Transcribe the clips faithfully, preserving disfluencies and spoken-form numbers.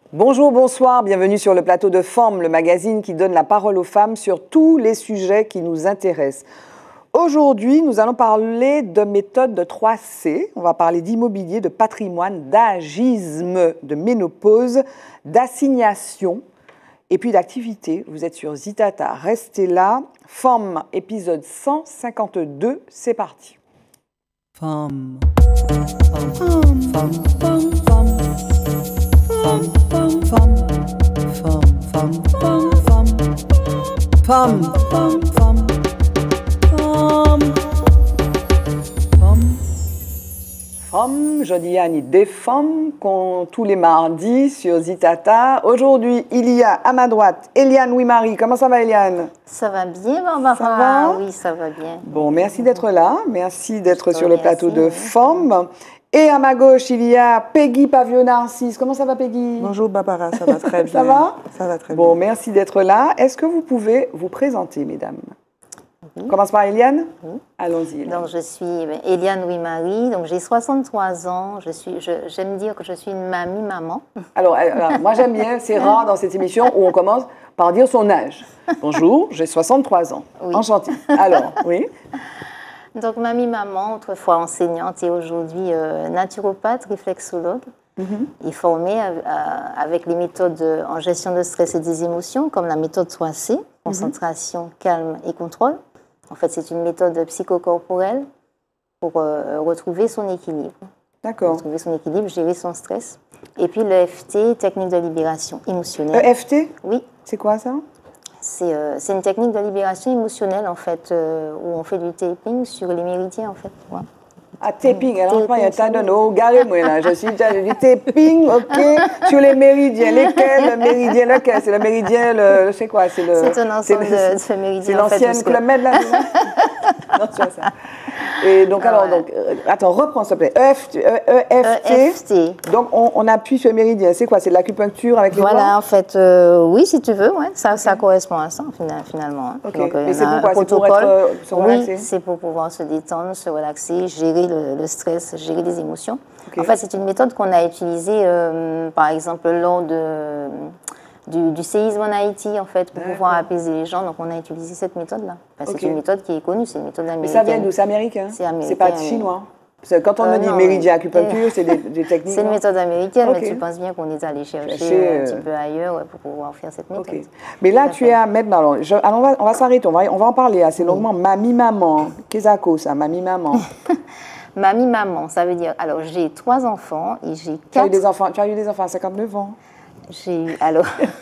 Bonjour, bonsoir, bienvenue sur le plateau de Femmes, le magazine qui donne la parole aux femmes sur tous les sujets qui nous intéressent. Aujourd'hui, nous allons parler de méthode de trois C. On va parler d'immobilier, de patrimoine, d'agisme, de ménopause, d'assignation et puis d'activité. Vous êtes sur Zitata, restez là. Femmes, épisode cent cinquante-deux, c'est parti. Femmes, femmes, femmes, femmes, femmes, femmes. Femme, femme, femme, femme, femme, femme, femme, femme, femme, femme, femme. Femme, je dis Annie, des femmes qu'on tous les mardis sur Zitata. Aujourd'hui, il y a à ma droite Eliane Ouimari. Comment ça va, Eliane? Ça va bien, Barbara? Ça va? Oui, ça va bien. Bon, merci d'être là. Merci d'être sur le Merci, plateau de oui. Femmes. Et à ma gauche, il y a Peggy Pavio-Narcisse. Comment ça va, Peggy? Bonjour Barbara, ça va très bien. Ça va? Ça va très Bon, bien. merci d'être là. Est-ce que vous pouvez vous présenter, mesdames? Oui. On commence par Eliane? Oui. Allons-y. Eliane. Donc, je suis ben, Eliane Ouimari, donc j'ai soixante-trois ans. Je suis, je, j'aime dire que je suis une mamie-maman. Alors, alors, moi j'aime bien, c'est rare dans cette émission où on commence par dire son âge. Bonjour, j'ai soixante-trois ans. Oui. Enchantée. Alors, oui. Donc, mamie-maman, autrefois enseignante et aujourd'hui euh, naturopathe, réflexologue, Mm-hmm. et formée à- à- avec les méthodes en gestion de stress et des émotions, comme la méthode trois C, concentration, calme et contrôle. En fait, c'est une méthode psychocorporelle pour euh, retrouver son équilibre. D'accord. Retrouver son équilibre, gérer son stress. Et puis le F T, technique de libération émotionnelle. E F T, Oui, c'est quoi ça? c'est euh, c'est une technique de libération émotionnelle, en fait, euh, où on fait du taping sur les méridiens, en fait. tu vois. Ah, taping, alors Taping, il y a tas de c'est noms. Regardez-moi là, je suis déjà, je dis taping, ok, sur les méridiens. Lesquels? Le méridien, lequel? C'est le méridien, le, je sais quoi? C'est le. C'est un ensemble le- de, de C'est méridiens, en fait. l'ancienne parce que- Club Med là? c'est ça? Non, c'est pas ça. Et donc, Ah alors, ouais. donc, euh, attends, reprends s'il te plaît. E F T. E F T. E F T. Donc, on, on appuie sur le méridien. C'est quoi? C'est de l'acupuncture avec les doigts? Voilà, en fait, euh, oui, si tu veux, ouais, ça, ça correspond à ça, fina- finalement. hein. Ok. Donc, euh, Mais il y c'est en a un pourquoi? C'est pour protocole. être, euh, se relaxer? Oui, c'est pour pouvoir se détendre, se relaxer, gérer le, le stress, gérer les émotions. Ok. En fait, c'est une méthode qu'on a utilisée, euh, par exemple, lors de, du, du séisme en Haïti, en fait, pour pouvoir apaiser les gens. Donc, on a utilisé cette méthode-là. Enfin, Ok. c'est une méthode qui est connue, c'est une méthode Mais américaine. ça vient d'où? C'est américain? C'est américain, C'est pas oui. chinois? Parce que quand on Euh, me dit non, méridien, mais- acupuncture, c'est des, des techniques. C'est une non? méthode américaine, Ok. mais tu penses bien qu'on est allé chercher Chercher, euh, un euh, petit peu ailleurs ouais, pour pouvoir faire cette méthode. Ok. Mais là, Tout à tu fait. es à maintenant. Alors, je- alors, on va, on va s'arrêter, on va, on va en parler assez longuement. Mamie-maman. Qu'est-ce que ça, mamie-maman? Mamie-maman, ça veut dire, alors j'ai trois enfants et j'ai Tu as eu quatre. des enfants, tu as eu des enfants à cinquante-neuf ans? J'ai eu, alors,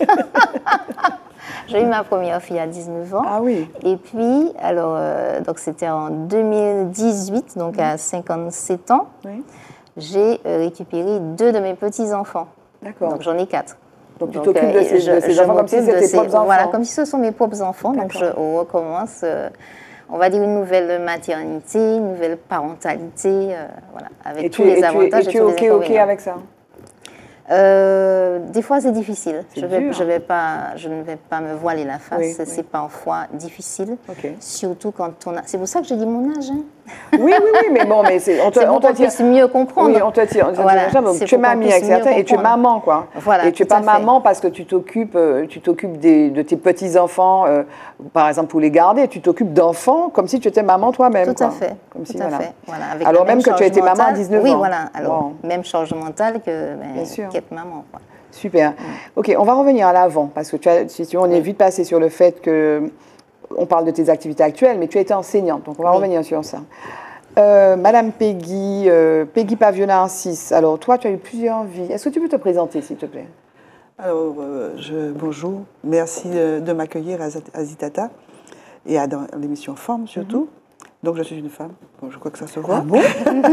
j'ai eu ma première fille à dix-neuf ans. Ah oui. Et puis, alors, euh, donc c'était en deux mille dix-huit, donc à cinquante-sept ans, Oui. j'ai euh, récupéré deux de mes petits-enfants. D'accord. Donc j'en ai quatre. Donc, tu Donc, t'occupes de euh, ces, je- de ces je enfants comme si m'occupe c'était de tes ces- propres enfants. Voilà, comme si ce sont mes propres enfants. Donc je D'accord. recommence, euh, on va dire, une nouvelle maternité, une nouvelle parentalité, euh, voilà, avec Et tous tu, es- les et tu, es- avantages et et, tu es tous OK, les OK inconvénients. avec ça? Euh, des fois, c'est difficile. C'est Je, vais, dur. je, vais pas, je ne vais pas me voiler la face. Oui, c'est oui. parfois difficile. OK. Surtout quand on a... C'est pour ça que je dis mon âge. Hein. Oui, oui, oui, mais bon, mais c'est, on te, C'est on pour te qu'on tire. puisse mieux comprendre. Oui, on te tire. on te tire Voilà, ça, donc c'est tu es pour qu'on mamie puisse avec certains mieux et tu es comprendre. maman, quoi. Voilà, et tu n'es tout pas à fait. maman parce que tu t'occupes, euh, tu t'occupes des- de tes petits-enfants, euh, par exemple, pour les garder. Tu t'occupes d'enfants comme si tu étais maman toi-même. Tout quoi. à fait. Comme Tout si, à voilà. fait. Voilà, avec Alors la même que tu as été charge maman à mentale. dix-neuf oui, ans. Oui, voilà. Alors, Wow. même charge mentale que ben, Bien sûr. qu'être maman. Quoi. Super. Ok, on va revenir à l'avant, parce que tu as, si tu veux, on est vite passé sur le fait que on parle de tes activités actuelles, mais tu as été enseignante, donc on va Oui. revenir sur ça. Euh, Madame Peggy, euh, Peggy Pavio-Narcisse, alors toi, tu as eu plusieurs vies. Est-ce que tu peux te présenter, s'il te plaît? Alors, euh, je, bonjour. Merci euh, de m'accueillir à, Zat- à Zitata et à dans l'émission Femmes surtout. Donc, je suis une femme. Bon, je crois que ça se voit. Ah bon?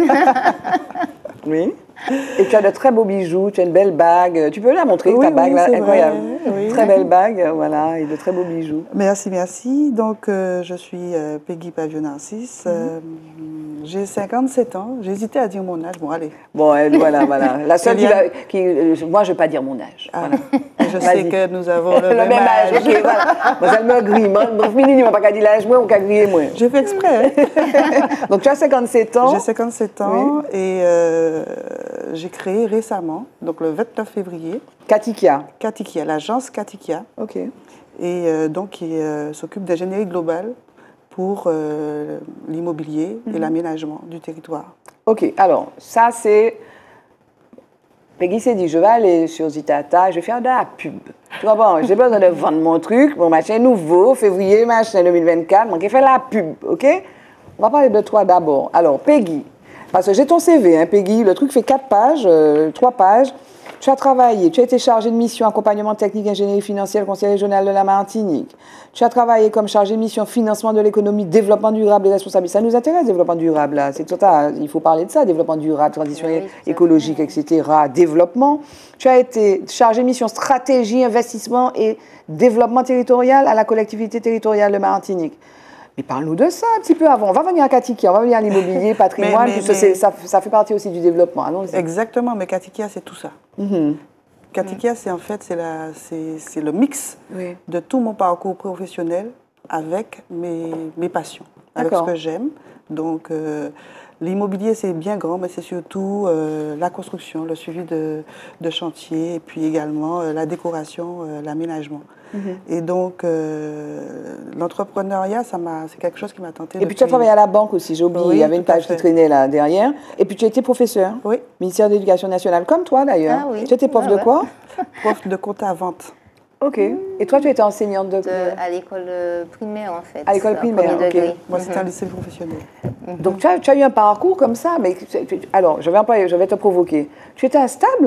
Oui. Et tu as de très beaux bijoux, tu as une belle bague. Tu peux la montrer, Oui, ta bague, oui, là, c'est incroyable. vrai, oui. Très belle bague, voilà, et de très beaux bijoux. Merci, merci. Donc, euh, je suis euh, Peggy Pavio-Narcisse. Euh, J'ai cinquante-sept ans. J'hésitais à dire mon âge. Bon, allez. Bon, elle, voilà, voilà. La seule qui, Eliane. va- qui euh, moi, je ne vais pas dire mon âge. Ah, Voilà. je sais Vas-y. que nous avons le, Le même, même âge, âge. ok, voilà. Moi, elle me grille. Moi, donc, Mini, il m'a pas qu'à dire l'âge, moi, on qu'à griller, moi. J'ai fait exprès. hein. Donc, tu as cinquante-sept ans. J'ai cinquante-sept ans et euh, j'ai créé récemment, donc le vingt-neuf février, Katikia. Katikia, l'agence Katikia, Ok. et euh, donc qui euh, s'occupe d'ingénierie globale pour euh, l'immobilier et l'aménagement du territoire. Ok, alors, ça, c'est. Peggy s'est dit, je vais aller sur Zitata, je vais faire de la pub. Tu comprends? J'ai besoin de vendre mon truc, mon machin nouveau, février, machin deux mille vingt-quatre, donc je vais faire la pub, ok? On va parler de toi d'abord. Alors, Peggy, parce que j'ai ton C V, hein, Peggy, le truc fait quatre pages, euh, trois pages. Tu as travaillé, tu as été chargé de mission accompagnement technique, ingénierie financière, conseil régional de la Martinique. Tu as travaillé comme chargé de mission financement de l'économie, développement durable et responsabilité. Ça nous intéresse, développement durable, là. C'est tout ça, il faut parler de ça, développement durable, transition Oui, tout à fait. écologique, et cetera. Développement. Tu as été chargé de mission stratégie, investissement et développement territorial à la collectivité territoriale de Martinique. Mais parle-nous de ça un petit peu avant. On va venir à Katikia, on va venir à l'immobilier, patrimoine, Mais- mais- puisque mais- c'est- ça, ça fait partie aussi du développement. Allons-y. Exactement, mais Katikia, c'est tout ça. Mhm. Katikia, c'est en fait c'est la- c'est c'est le mix Oui. de tout mon parcours professionnel avec mes, mes passions, avec ce D'accord. que j'aime. Donc, euh, l'immobilier, c'est bien grand, mais c'est surtout euh, la construction, le suivi de, de chantier, et puis également euh, la décoration, euh, l'aménagement. Et donc, euh, l'entrepreneuriat, ça m'a, c'est quelque chose qui m'a tenté. Et puis tu as depuis- travaillé à la banque aussi, j'ai oublié, Oui, il y avait une tout à page qui fait. traînait là derrière. Et puis tu étais professeur, Oui, ministère de l'Éducation nationale, comme toi d'ailleurs. Ah oui. Tu étais prof Ouais, de ouais. quoi? prof de compte à vente. Ok. Et toi tu étais enseignante de, De- à l'école euh, primaire, en fait. À l'école en primaire, premier ok. degré. Moi, c'était un lycée professionnel. Donc tu as, tu as eu un parcours comme ça, mais tu- tu- alors je vais, employer- je vais te provoquer. Tu étais instable?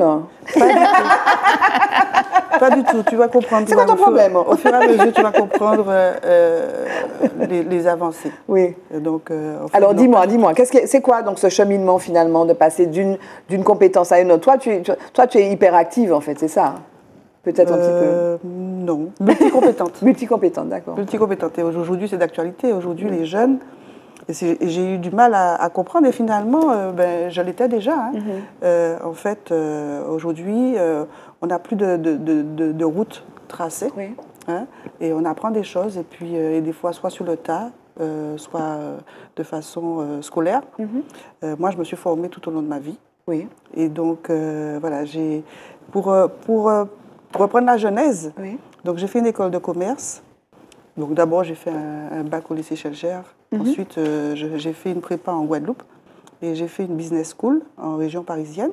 Pas du tout, tu vas comprendre. C'est quoi ton Au fur- problème? Au fur et à mesure, tu vas comprendre euh, euh, les, les avancées. Oui. Et Donc, euh, en fait, Alors non, dis-moi, pas du dis-moi, qu'est-ce que c'est quoi donc ce cheminement finalement de passer d'une d'une compétence à une autre? Toi tu, es- toi tu es hyperactive en fait, c'est ça? hein Peut-être un petit Euh, non, multicompétente. peu. Multicompétente, d'accord. Multicompétente. Et aujourd'hui, c'est d'actualité. Aujourd'hui, les jeunes, et c'est- et j'ai eu du mal à, à comprendre. Et finalement, euh, ben, je l'étais déjà. hein. Euh, en fait, euh, aujourd'hui, euh, on n'a plus de, de, de, de, de route tracée. Oui. hein, et on apprend des choses. Et puis, euh, et des fois, soit sur le tas, euh, soit euh, de façon euh, scolaire. Euh, moi, je me suis formée tout au long de ma vie. Oui. Et donc, euh, voilà, j'ai pour, euh, pour euh, reprendre la genèse, Oui. donc j'ai fait une école de commerce. Donc d'abord, j'ai fait un, un bac au lycée Schellcher. Ensuite, euh, je- j'ai fait une prépa en Guadeloupe. Et j'ai fait une business school en région parisienne.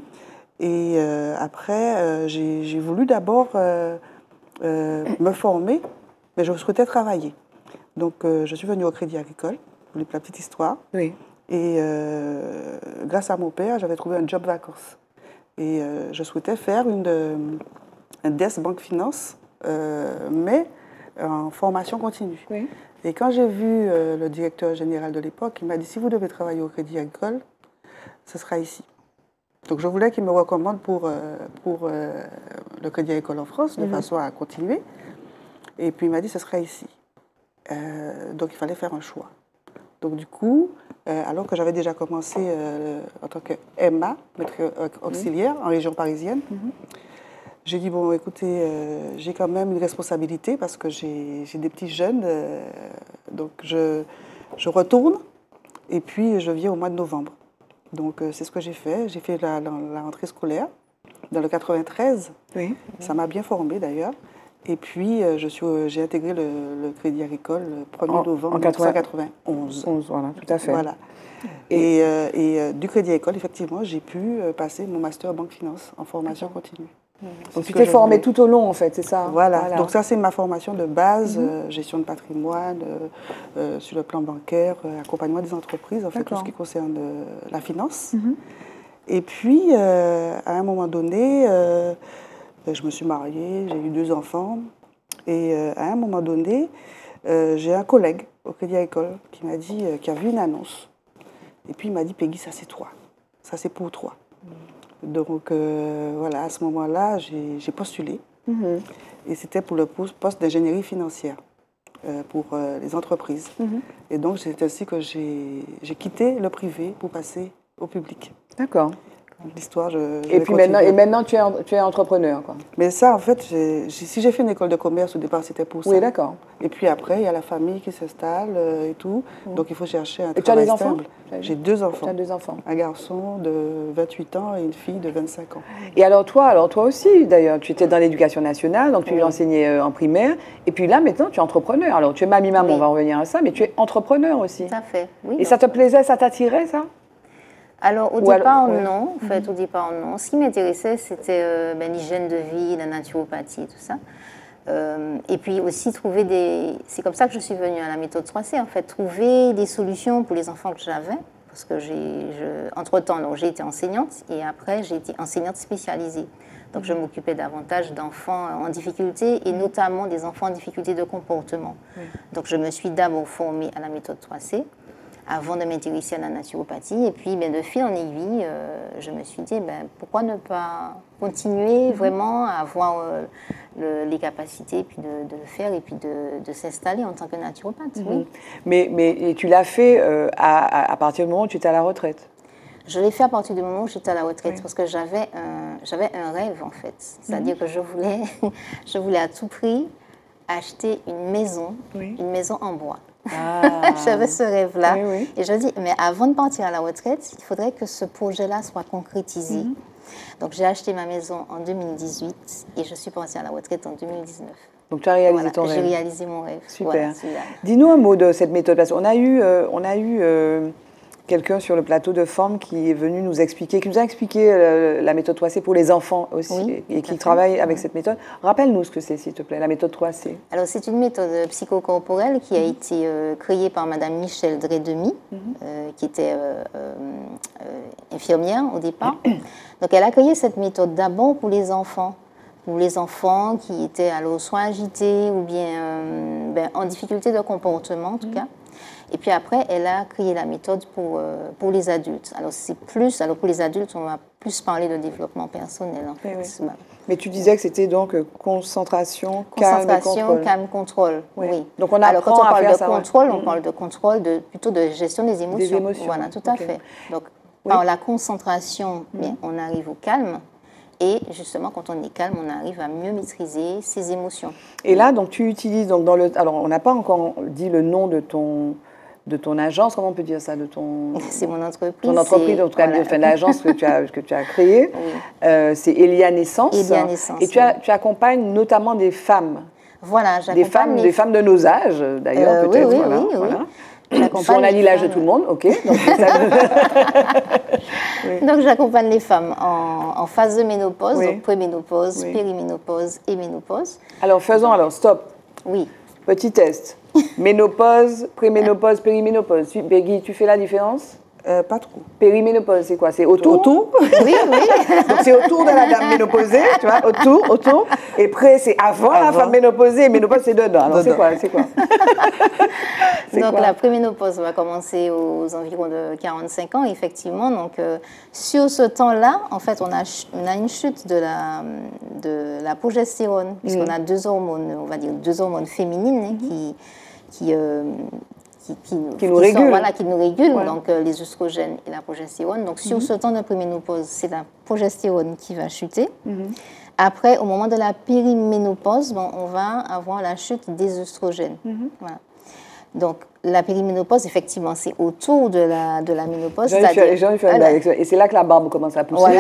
Et euh, après, euh, j'ai j'ai voulu d'abord euh, euh, me former, mais je souhaitais travailler. Donc, euh, je suis venue au Crédit Agricole, pour la petite histoire. Oui. Et euh, grâce à mon père, j'avais trouvé un job vacances. Et euh, je souhaitais faire une, euh, un desk banque finance, euh, mais en formation continue. Oui. Et quand j'ai vu euh, le directeur général de l'époque, il m'a dit, si vous devez travailler au Crédit Agricole, ce sera ici. Donc je voulais qu'il me recommande pour, euh, pour euh, le Crédit Agricole en France, de façon à continuer. Et puis il m'a dit, ce sera ici. Euh, donc il fallait faire un choix. Donc du coup, euh, alors que j'avais déjà commencé euh, en tant que M A, maître euh, auxiliaire, en région parisienne, j'ai dit, bon, écoutez, euh, j'ai quand même une responsabilité parce que j'ai j'ai des petits jeunes, euh, donc je, je retourne et puis je viens au mois de novembre. Donc euh, c'est ce que j'ai fait, j'ai fait la, la, la rentrée scolaire dans le quatre-vingt-treize, Oui. ça m'a bien formée d'ailleurs. Et puis, euh, je suis, euh, j'ai intégré le, le Crédit Agricole le premier En- novembre en quatre-vingts mille neuf cent quatre-vingt-onze. onze, voilà, tout à fait. Voilà. Et, euh, et euh, du Crédit Agricole, effectivement, j'ai pu euh, passer mon master Banque Finance en formation continue. C'est Donc ce tu que t'es je formée voulais. tout au long en fait, c'est ça? Voilà. Donc ça, c'est ma formation de base, euh, gestion de patrimoine, euh, euh, sur le plan bancaire, euh, accompagnement des entreprises, en fait, tout D'accord. ce qui concerne euh, la finance. Et puis, euh, à un moment donné, euh, je me suis mariée, j'ai eu deux enfants. Et euh, à un moment donné, euh, j'ai un collègue au Crédit Agricole qui m'a dit, euh, qui a vu une annonce. Et puis il m'a dit, Peggy, ça c'est toi. Ça c'est pour toi. Donc euh, voilà, à ce moment-là, j'ai j'ai postulé. Mhm. Et c'était pour le poste poste d'ingénierie financière. euh, pour euh, les entreprises. Mhm. Et donc, c'est ainsi que j'ai j'ai quitté le privé pour passer au public. D'accord. L'histoire, je, je Et vais puis maintenant, continuer. et maintenant tu, es, tu es entrepreneur, quoi. Mais ça, en fait, j'ai- j'ai- si j'ai fait une école de commerce, au départ, c'était pour ça. Oui, d'accord. Et puis après, il y a la famille qui s'installe euh, et tout. Donc, il faut chercher un Et tu as travail des enfants? stable. J'ai deux enfants. Tu as deux enfants. Un garçon de vingt-huit ans et une fille de vingt-cinq ans. Et alors toi, alors toi aussi, d'ailleurs, tu étais dans l'éducation nationale, donc tu Oui. enseignais euh, en primaire. Et puis là, maintenant, tu es entrepreneur. Alors, tu es mamie-maman, Oui. on va revenir à ça, mais tu es entrepreneur aussi. Tout à fait, oui. Et donc- ça te plaisait, ça t'attirait, ça? Alors, au Ou alors- départ, ouais. non. En fait, au départ, non. Ce qui m'intéressait, c'était euh, ben, l'hygiène de vie, la naturopathie, tout ça. Euh, et puis aussi trouver des... C'est comme ça que je suis venue à la méthode trois C, en fait, trouver des solutions pour les enfants que j'avais. Parce que j'ai... je- Entre-temps, donc, j'ai été enseignante et après, j'ai été enseignante spécialisée. Donc, je m'occupais davantage d'enfants en difficulté et notamment des enfants en difficulté de comportement. Donc, je me suis d'abord formée à la méthode trois C avant de m'intéresser à la naturopathie. Et puis, ben, de fil en aiguille, euh, je me suis dit, ben, pourquoi ne pas continuer vraiment à avoir euh, le- les capacités puis de, de le faire et puis de, de s'installer en tant que naturopathe. Oui. Mais, mais et tu l'as fait euh, à, à- à partir du moment où tu étais à la retraite. Je l'ai fait à partir du moment où j'étais à la retraite Oui. parce que j'avais un, j'avais un rêve, en fait. C'est-à-dire que je voulais, je voulais à tout prix acheter une maison, Oui. une maison en bois. Ah. J'avais ce rêve-là. Oui, oui. Et je dis, mais avant de partir à la retraite, il faudrait que ce projet-là soit concrétisé. Mhm. Donc, j'ai acheté ma maison en deux mille dix-huit et je suis partie à la retraite en deux mille dix-neuf. Donc tu as réalisé Voilà, ton j'ai rêve. réalisé mon rêve. Super. Voilà, celui-là. Dis-nous un mot de cette méthode. Parce qu'on a eu, euh, on a eu euh, quelqu'un sur le plateau de Forme qui est venu nous expliquer, qui nous a expliqué euh, la méthode trois C pour les enfants aussi, Oui, et tout qui à fait. travaille avec cette méthode. Rappelle-nous ce que c'est, s'il te plaît, la méthode trois C. Alors, c'est une méthode psychocorporelle qui a été euh, créée par Madame Michel Dredemi, euh, qui était euh, euh, euh, infirmière au départ. Donc, elle a créé cette méthode d'abord pour les enfants, pour les enfants qui étaient alors soit agités ou bien euh, ben, en difficulté de comportement, en tout cas. Et puis après, elle a créé la méthode pour, euh, pour les adultes. Alors, c'est plus, alors pour les adultes, on va plus parler de développement personnel, en fait. Oui, oui. Voilà. Mais tu disais que c'était donc euh, concentration, calme et Concentration, contrôle. calme, contrôle. Oui. Oui. Donc, on Alors, apprend quand on à parle faire de ça, ouais. contrôle, on Mhm. parle de contrôle, de, plutôt de gestion des émotions. émotions, Voilà, tout à ok. fait. Donc, Oui. par la concentration, bien, on arrive au calme. Et justement, quand on est calme, on arrive à mieux maîtriser ses émotions. Et là, donc, tu utilises donc dans le. Alors, on n'a pas encore dit le nom de ton de ton agence. Comment on peut dire ça, de ton C'est mon entreprise. ton entreprise, c'est- en tout cas, voilà. enfin, l'agence que tu as que tu as créée. Oui. Euh, c'est Elia Naissance. Elia Naissance, Et tu, as, oui. tu accompagnes notamment des femmes, Voilà, des j'accompagne femmes, les des femmes de nos âges, d'ailleurs, Euh, oui, peut-être. oui, voilà, oui, oui. voilà. J'accompagne Soit on a les dit l'âge de femmes. tout le monde, ok. Donc, ça- Donc, j'accompagne les femmes en, en phase de ménopause, Oui. donc préménopause, Oui. périménopause et ménopause. alors, faisons alors, stop. Oui. Petit test. Ménopause, préménopause, périménopause. Tu- Peggy, tu fais la différence? Euh, pas trop. Périménopause, c'est quoi? C'est autour? Autour. Oui, oui. Donc c'est autour de la dame ménopausée, tu vois, autour, autour. Et près, c'est avant, la Avant. femme ménopausée. Ménopause, c'est dedans. Alors c'est Dedans. quoi? C'est quoi? C'est Donc quoi? la préménopause va commencer aux environs de quarante-cinq ans, effectivement. Donc euh, sur ce temps-là, en fait, on a, ch- on a une chute de la, de la progestérone, puisqu'on a deux hormones, on va dire deux hormones féminines hein, qui, qui, euh, qui, qui, Qui nous sont- régulent. voilà, qui nous régulent, Ouais. donc euh, les œstrogènes et la progestérone. Donc sur ce temps de préménopause, c'est la progestérone qui va chuter. Après, au moment de la périménopause, bon, on va avoir la chute des œstrogènes. Voilà. Donc, la périménopause, effectivement, c'est autour de la, de la ménopause. J'ai envie de faire- c'est-à-dire- j'ai envie de faire une Voilà. blague avec ça. Et c'est là que la barbe commence à pousser. Voilà.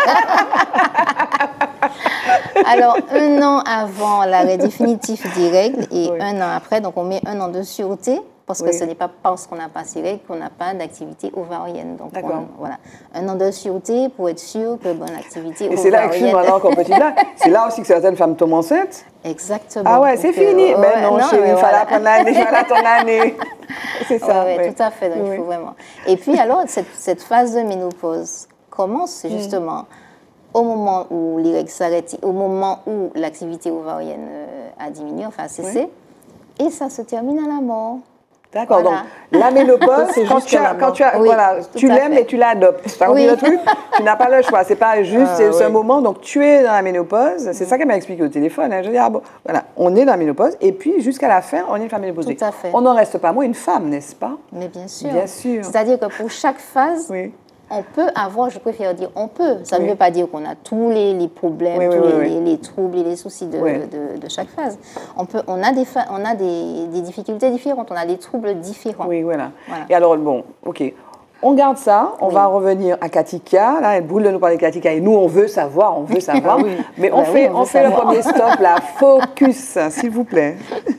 Alors, un an avant l'arrêt définitif des règles et Oui. un an après, donc on met un an de sûreté, parce que Oui. ce n'est pas parce qu'on n'a pas ces règles qu'on n'a pas d'activité ovarienne. Donc, D'accord. on- voilà. Un an de sûreté pour être sûr que bonne activité Et c'est là, ovarienne. excuse-moi, encore petit là, c'est là aussi que certaines femmes tombent enceintes. Exactement. Ah ouais, c'est Donc, euh, fini. ouais, Ben non, non, chérie, mais il fallait voilà. ton année, il fallait ton année. C'est ça. Ouais, ouais, ouais. tout à fait. Donc, Oui. il faut vraiment. Et puis, alors, cette, cette phase de ménopause commence Mm. justement au moment où les règles s'arrêtent, au moment où l'activité ovarienne euh, a diminué, enfin a cessé, et ça se termine à la mort. D'accord, Voilà. donc la ménopause, C'est quand juste tu, as, la quand mort. tu, as, Oui, voilà, tout tu à l'aimes fait. et tu l'adoptes. Tu as compris Oui. le truc? Tu n'as pas le choix. C'est pas juste Ah, c'est ce oui. moment. Donc tu es dans la ménopause. C'est ça qu'elle m'a expliqué au téléphone. Hein. Je dis, ah bon, voilà, on est dans la ménopause et puis jusqu'à la fin, on est une femme ménopausée. Tout à fait. On n'en reste pas moins une femme, n'est-ce pas? Mais bien sûr. Bien sûr. C'est-à-dire que pour chaque phase, Oui. on peut avoir, je préfère dire on peut. Ça Oui. ne veut pas dire qu'on a tous les, les problèmes, Oui, oui, tous oui, les, oui. les- les troubles et les soucis de, Oui. de- de chaque phase. On, peut, on a, des, fa- on a des, des difficultés différentes, on a des troubles différents. Oui, voilà. Voilà. Et alors, bon, OK. On garde ça, on Oui. va revenir à Katika. Là, elle brûle de nous parler de Katika. Et nous, on veut savoir, on veut savoir. Ah oui. Mais on Bah fait, oui, on on veut fait le savoir. premier stop, là. Focus, s'il vous plaît.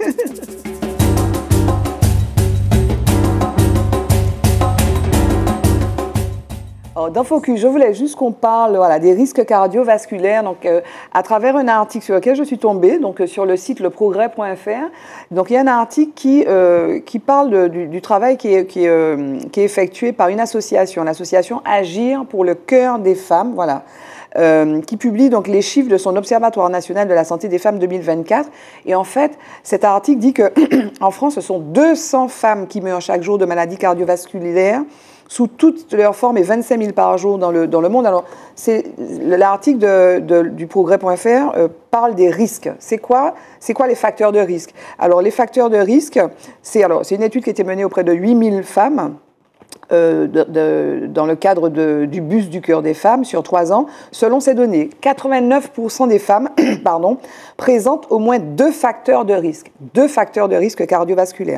Alors, dans Focus, je voulais juste qu'on parle voilà, des risques cardiovasculaires. Donc, euh, à travers un article sur lequel je suis tombée, donc euh, sur le site le progrès point f r. Donc, il y a un article qui, euh, qui parle de- du, du travail qui est, qui, est, euh, qui est effectué par une association, l'association Agir pour le cœur des femmes, voilà, euh, qui publie donc les chiffres de son Observatoire national de la santé des femmes deux mille vingt-quatre. Et en fait, cet article dit que en France, ce sont deux cents femmes qui meurent chaque jour de maladies cardiovasculaires sous toutes leurs formes et vingt-cinq mille par jour dans le, dans le monde. Alors, c'est, l'article de, de, du progrès point f r euh, parle des risques. C'est quoi, c'est quoi les facteurs de risque? Alors, les facteurs de risque, c'est, alors, c'est une étude qui a été menée auprès de huit mille femmes euh, de, de, dans le cadre de, du Bus du cœur des femmes sur trois ans. Selon ces données, quatre-vingt-neuf pour cent des femmes pardon, présentent au moins deux facteurs de risque, deux facteurs de risque cardiovasculaires.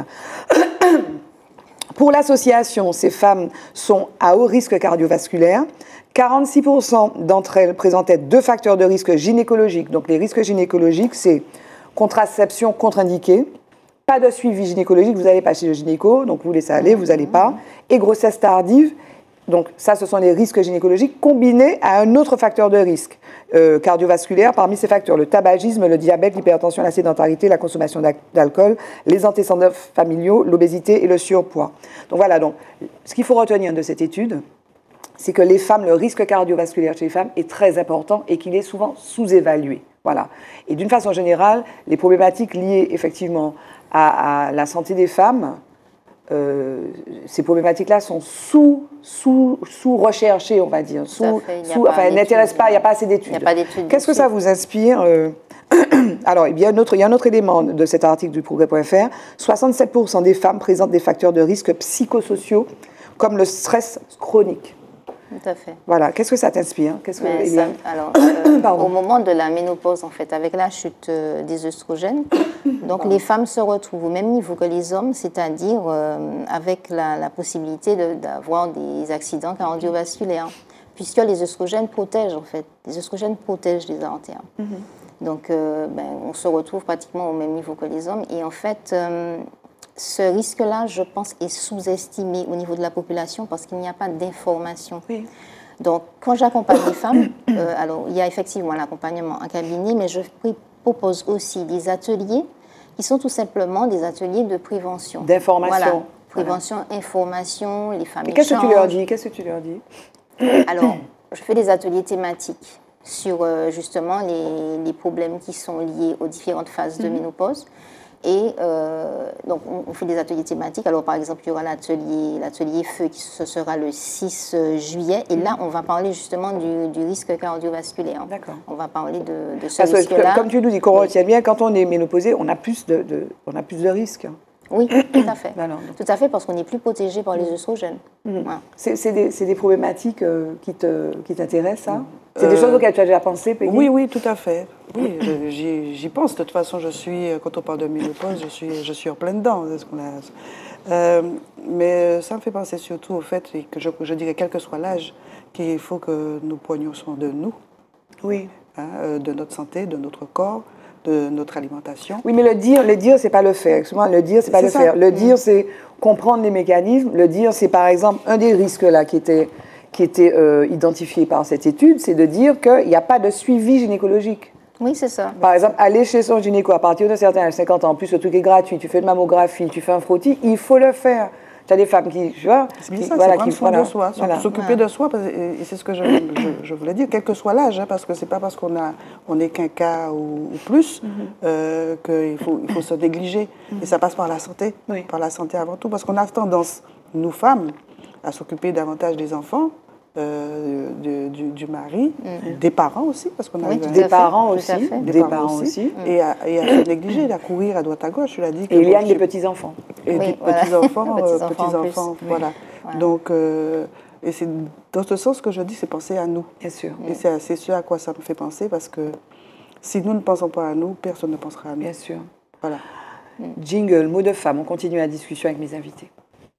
Pour l'association, ces femmes sont à haut risque cardiovasculaire. quarante-six pour cent d'entre elles présentaient deux facteurs de risque gynécologiques. Donc les risques gynécologiques, c'est contraception contre-indiquée, pas de suivi gynécologique, vous n'allez pas chez le gynéco, donc vous laissez aller, vous n'allez pas, et grossesse tardive. Donc ça, ce sont les risques gynécologiques combinés à un autre facteur de risque euh, cardiovasculaire. Parmi ces facteurs, le tabagisme, le diabète, l'hypertension, la sédentarité, la consommation d'alcool, les antécédents familiaux, l'obésité et le surpoids. Donc voilà, donc, ce qu'il faut retenir de cette étude, c'est que les femmes, le risque cardiovasculaire chez les femmes est très important et qu'il est souvent sous-évalué. Voilà. Et d'une façon générale, les problématiques liées effectivement à, à la santé des femmes, Euh, ces problématiques-là sont sous, sous, sous recherchées, on va dire. Sous, sous, enfin, elles n'intéressent pas, il n'y a pas assez d'études. Qu'est-ce que ça vous inspire euh, Alors, il y, a un autre, il y a un autre élément de cet article du progrès point f r. soixante-sept pour cent des femmes présentent des facteurs de risque psychosociaux, comme le stress chronique. Tout à fait. Voilà. Qu'est-ce que ça t'inspire? Qu'est-ce que, Mais ça, alors, euh, au moment de la ménopause, en fait, avec la chute euh, des œstrogènes, donc les femmes se retrouvent au même niveau que les hommes, c'est-à-dire euh, avec la, la possibilité de, d'avoir des accidents cardiovasculaires, puisque les œstrogènes protègent, en fait. Les œstrogènes protègent les artères. Mm-hmm. Donc, euh, ben, on se retrouve pratiquement au même niveau que les hommes. Et en fait, euh, ce risque-là, je pense, est sous-estimé au niveau de la population parce qu'il n'y a pas d'information. Oui. Donc, quand j'accompagne les femmes, euh, alors il y a effectivement l'accompagnement en cabinet, mais je propose aussi des ateliers qui sont tout simplement des ateliers de prévention. D'information. Voilà. Prévention, voilà. Information, les femmes. Et qu'est-ce que tu leur dis? Qu'est-ce que tu leur dis? Alors, je fais des ateliers thématiques sur euh, justement les, les problèmes qui sont liés aux différentes phases de mm-hmm. ménopause. Et euh, donc, on, on fait des ateliers thématiques. Alors, par exemple, il y aura l'atelier, l'atelier feu, qui ce sera le six juillet. Et là, on va parler justement du, du risque cardiovasculaire. D'accord. On va parler de, de ce Parce risque-là. Que, comme tu nous dis, qu'on oui. retient bien, quand on est ménopausé, on a plus de, de, on a plus de risques. Oui, tout à fait. Alors, tout à fait, parce qu'on n'est plus protégé par les œstrogènes. Mmh. Voilà. C'est, c'est, des, c'est des problématiques euh, qui, te, qui t'intéressent, ça? C'est euh, des choses auxquelles tu as déjà pensé, Peggy? Oui, oui, tout à fait. Oui, je, j'y, j'y pense. De toute façon, je suis, quand on parle de ménopause, je suis, je suis en plein dedans. C'est ce qu'on a. Euh, mais ça me fait penser surtout au fait que je, je dirais, quel que soit l'âge, qu'il faut que nous prenions soin de nous, oui. hein, de notre santé, de notre corps, de notre alimentation. Oui, mais le dire, le dire, c'est pas le faire. Excuse-moi, le dire, c'est pas c'est le ça. faire. Le mmh. dire, c'est comprendre les mécanismes. Le dire, c'est par exemple un des risques là qui était, qui était euh, identifié par cette étude, c'est de dire qu'il n'y a pas de suivi gynécologique. Oui, c'est ça. Par exemple, aller chez son gynéco à partir d'un certain âge, cinquante ans, en plus le truc est gratuit, tu fais une mammographie, tu fais un frottis, il faut le faire. Tu as des femmes qui, tu vois, C'est bien qui, ça, voilà, c'est prendre qui soin voilà, de soi, voilà. s'occuper de soi, parce- et et c'est ce que je, je, je voulais dire, quel que soit l'âge, hein, parce que c'est pas parce qu'on a, on est qu'un cas ou, ou plus euh, qu'il faut, il faut se négliger. Et ça passe par la santé, Oui. par la santé avant tout, parce qu'on a tendance, nous femmes, à s'occuper davantage des enfants, euh, de- du, du mari, des parents aussi, parce qu'on a Oui, eu tout un- à Des fait, parents tout aussi, à fait. des, des parents aussi. et, à, et à se négliger, à courir à droite à gauche, tu l'as dit. que Et il y bon, a des j'ai- petits-enfants. et Oui, des voilà. petits-enfants, euh, Petits-enfants en plus. petits-enfants, Oui. voilà. Voilà. Donc, euh, et c'est dans ce sens que je dis, c'est penser à nous. Bien sûr, Et c'est c'est ce à quoi ça me fait penser, parce que si nous ne pensons pas à nous, personne ne pensera à nous. bien sûr. Voilà. Jingle, mot de femme. On continue la discussion avec mes invités.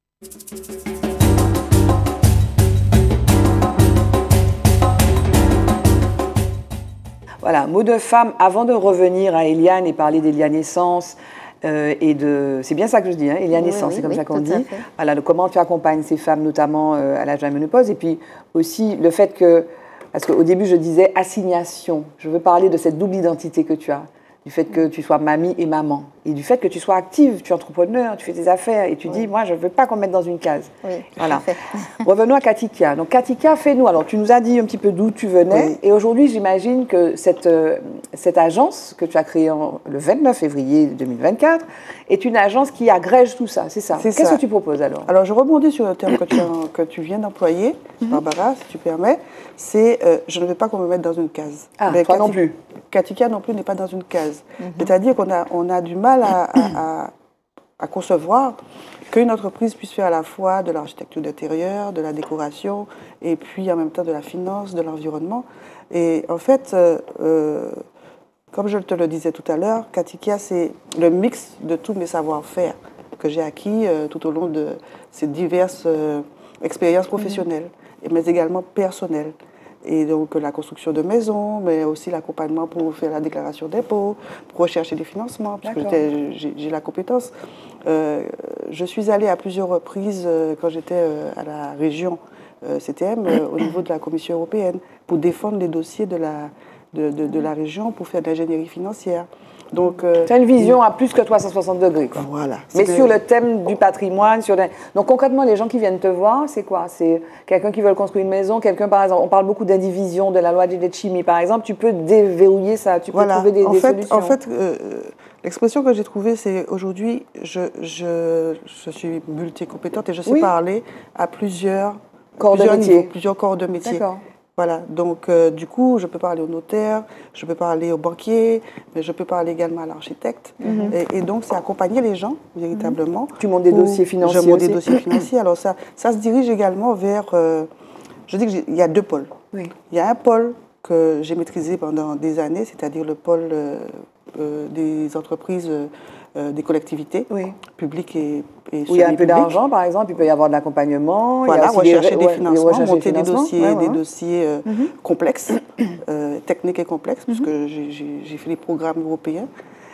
Voilà, mot de femme. Avant de revenir à Eliane et parler d'Eliane Essence euh, et de, c'est bien ça que je dis, hein, Eliane Oui, Essence, oui, c'est comme oui, ça qu'on tout à dit. fait. Voilà, de comment tu accompagnes ces femmes, notamment euh, à l'âge de la ménopause, et puis aussi le fait que, parce qu'au début je disais assignation. Je veux parler de cette double identité que tu as, du fait que tu sois mamie et maman, et du fait que tu sois active, tu es entrepreneur, tu fais tes affaires, et tu dis, moi je ne veux pas qu'on me mette dans une case. Oui, Voilà. tout à fait. Revenons à Katika. Donc Katika, fais-nous. Alors tu nous as dit un petit peu d'où tu venais, Oui. et aujourd'hui j'imagine que cette, euh, cette agence que tu as créée en- le vingt-neuf février deux mille vingt-quatre est une agence qui agrège tout ça, c'est ça. C'est Qu'est-ce ça. que tu proposes alors? Alors, je rebondis sur le terme que tu, as- que tu viens d'employer, Mhm. Barbara, si tu permets. C'est euh, je ne veux pas qu'on me mette dans une case. Ah, Mais toi non Kati- plus. Katika non plus n'est pas dans une case. C'est-à-dire qu'on a, on a du mal à, à- à- à concevoir qu'une entreprise puisse faire à la fois de l'architecture d'intérieur, de la décoration, et puis en même temps de la finance, de l'environnement. Et en fait, euh, euh, comme je te le disais tout à l'heure, Katika, c'est le mix de tous mes savoir-faire que j'ai acquis euh, tout au long de ces diverses euh, expériences professionnelles, et mais également personnelles. Et donc la construction de maisons, mais aussi l'accompagnement pour faire la déclaration d'impôts, pour rechercher des financements, parce que D'accord. j'étais- j'ai j'ai la compétence. Euh, je suis allée à plusieurs reprises euh, quand j'étais euh, à la région euh, C T M, euh, au niveau de la Commission européenne, pour défendre les dossiers de la, de, de- de la région, pour faire de l'ingénierie financière. Donc, euh, Tu as une vision à plus que trois cent soixante degrés, quoi. voilà. Mais C'est sur que- le thème du patrimoine, sur les- donc concrètement, les gens qui viennent te voir, c'est quoi? C'est quelqu'un qui veut construire une maison, quelqu'un par exemple, on parle beaucoup d'indivision, de la loi de chimie par exemple, tu peux déverrouiller ça, tu peux Voilà. trouver des, en des fait, solutions. En fait, euh, l'expression que j'ai trouvée, c'est aujourd'hui, je, je, je suis multicompétente et je sais Oui. parler à plusieurs Corps de plusieurs métier. niveaux, plusieurs corps de métier. D'accord. Voilà, donc euh, du coup, je peux parler au notaire, je peux parler au banquier, mais je peux parler également à l'architecte. et, et donc, c'est accompagner les gens, véritablement. Tu montes des pour- dossiers financiers Je monte des aussi. dossiers financiers. Alors, ça, ça se dirige également vers... euh, je dis qu'il y a deux pôles. Oui. Il y a un pôle que j'ai maîtrisé pendant des années, c'est-à-dire le pôle euh, euh, des entreprises, euh, euh, des collectivités Oui. publiques et, et Où il y a un peu semi-publiques. d'argent, par exemple, il peut y avoir de l'accompagnement. il y a Voilà, aussi rechercher des, ouais, financements, recherches et monter des financements. dossiers, Ouais, ouais, des ouais. dossiers euh, complexes, euh, techniques et complexes, puisque j'ai- j'ai j'ai fait les programmes européens.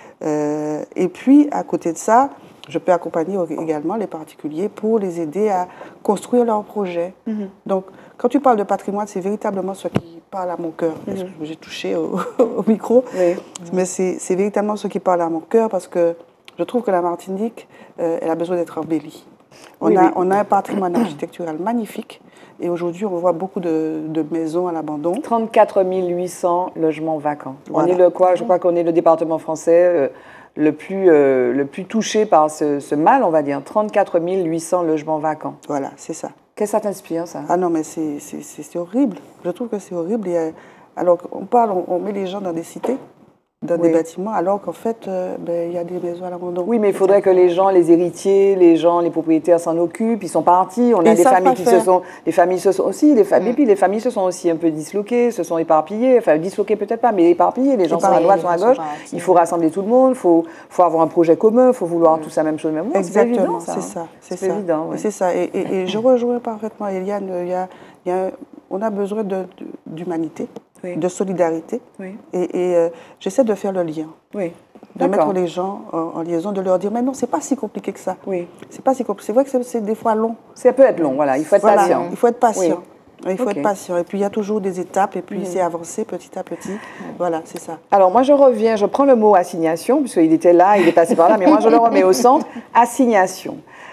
Euh, et puis, à côté de ça, je peux accompagner également les particuliers pour les aider à construire leurs projets. Donc, quand tu parles de patrimoine, c'est véritablement ce qui parle à mon cœur. Parce que j'ai touché au, au micro, Oui. mais c'est c'est véritablement ce qui parle à mon cœur parce que je trouve que la Martinique, euh, elle a besoin d'être embellie. On, Oui, a, oui. on a un patrimoine architectural magnifique et aujourd'hui, on voit beaucoup de, de maisons à l'abandon. trente-quatre mille huit cents logements vacants. Voilà. On est le quoi? Je crois qu'on est le département français euh, le, plus, euh, le plus touché par ce, ce mal, on va dire. trente-quatre mille huit cents logements vacants. Voilà, c'est ça. Qu'est-ce que ça t'inspire, ça? Ah non, mais c'est c'est- c'est- c'est horrible. Je trouve que c'est horrible. Et, euh, alors, on parle, on, on met les gens dans des cités, dans Oui. des bâtiments, alors qu'en fait, euh, ben, il y a des maisons à l'abandon. Oui, mais il faudrait que les gens, les héritiers, les gens, les propriétaires s'en occupent. Ils sont partis. On Et a ils des savent familles pas qui faire. se sont, les familles se sont aussi, les familles, puis les familles se sont aussi un peu disloquées, se sont éparpillées. Enfin, disloquées peut-être pas, mais éparpillées. Les gens sont à Éparpillées, droite, sont à les gens gauche. sont partis. Il faut rassembler tout le monde. Il faut, faut avoir un projet commun. Il faut vouloir tous la même chose, même moi. C'est pas Exactement, évident, ça. c'est hein. ça. C'est C'est ça. évident, oui. C'est ça. Et, et- et je rejoins parfaitement Eliane. Il y a, il y a- on a besoin de- de- d'humanité, Oui. de solidarité. Oui. Et, et, euh, j'essaie de faire le lien, Oui. de D'accord. mettre les gens en, en liaison, de leur dire mais non, c'est pas si compliqué que ça. Oui. C'est pas si compliqué. C'est vrai que c'est- c'est des fois long. Ça peut être long, voilà. Il faut être Voilà, patient. Il faut être patient. Il faut Ok. être patient. Et puis il y a toujours des étapes. Et puis c'est avancer petit à petit. Voilà, c'est ça. Alors moi je reviens, je prends le mot assignation, puisqu'il était là, il est passé par là, mais moi je le remets au centre. Assignation.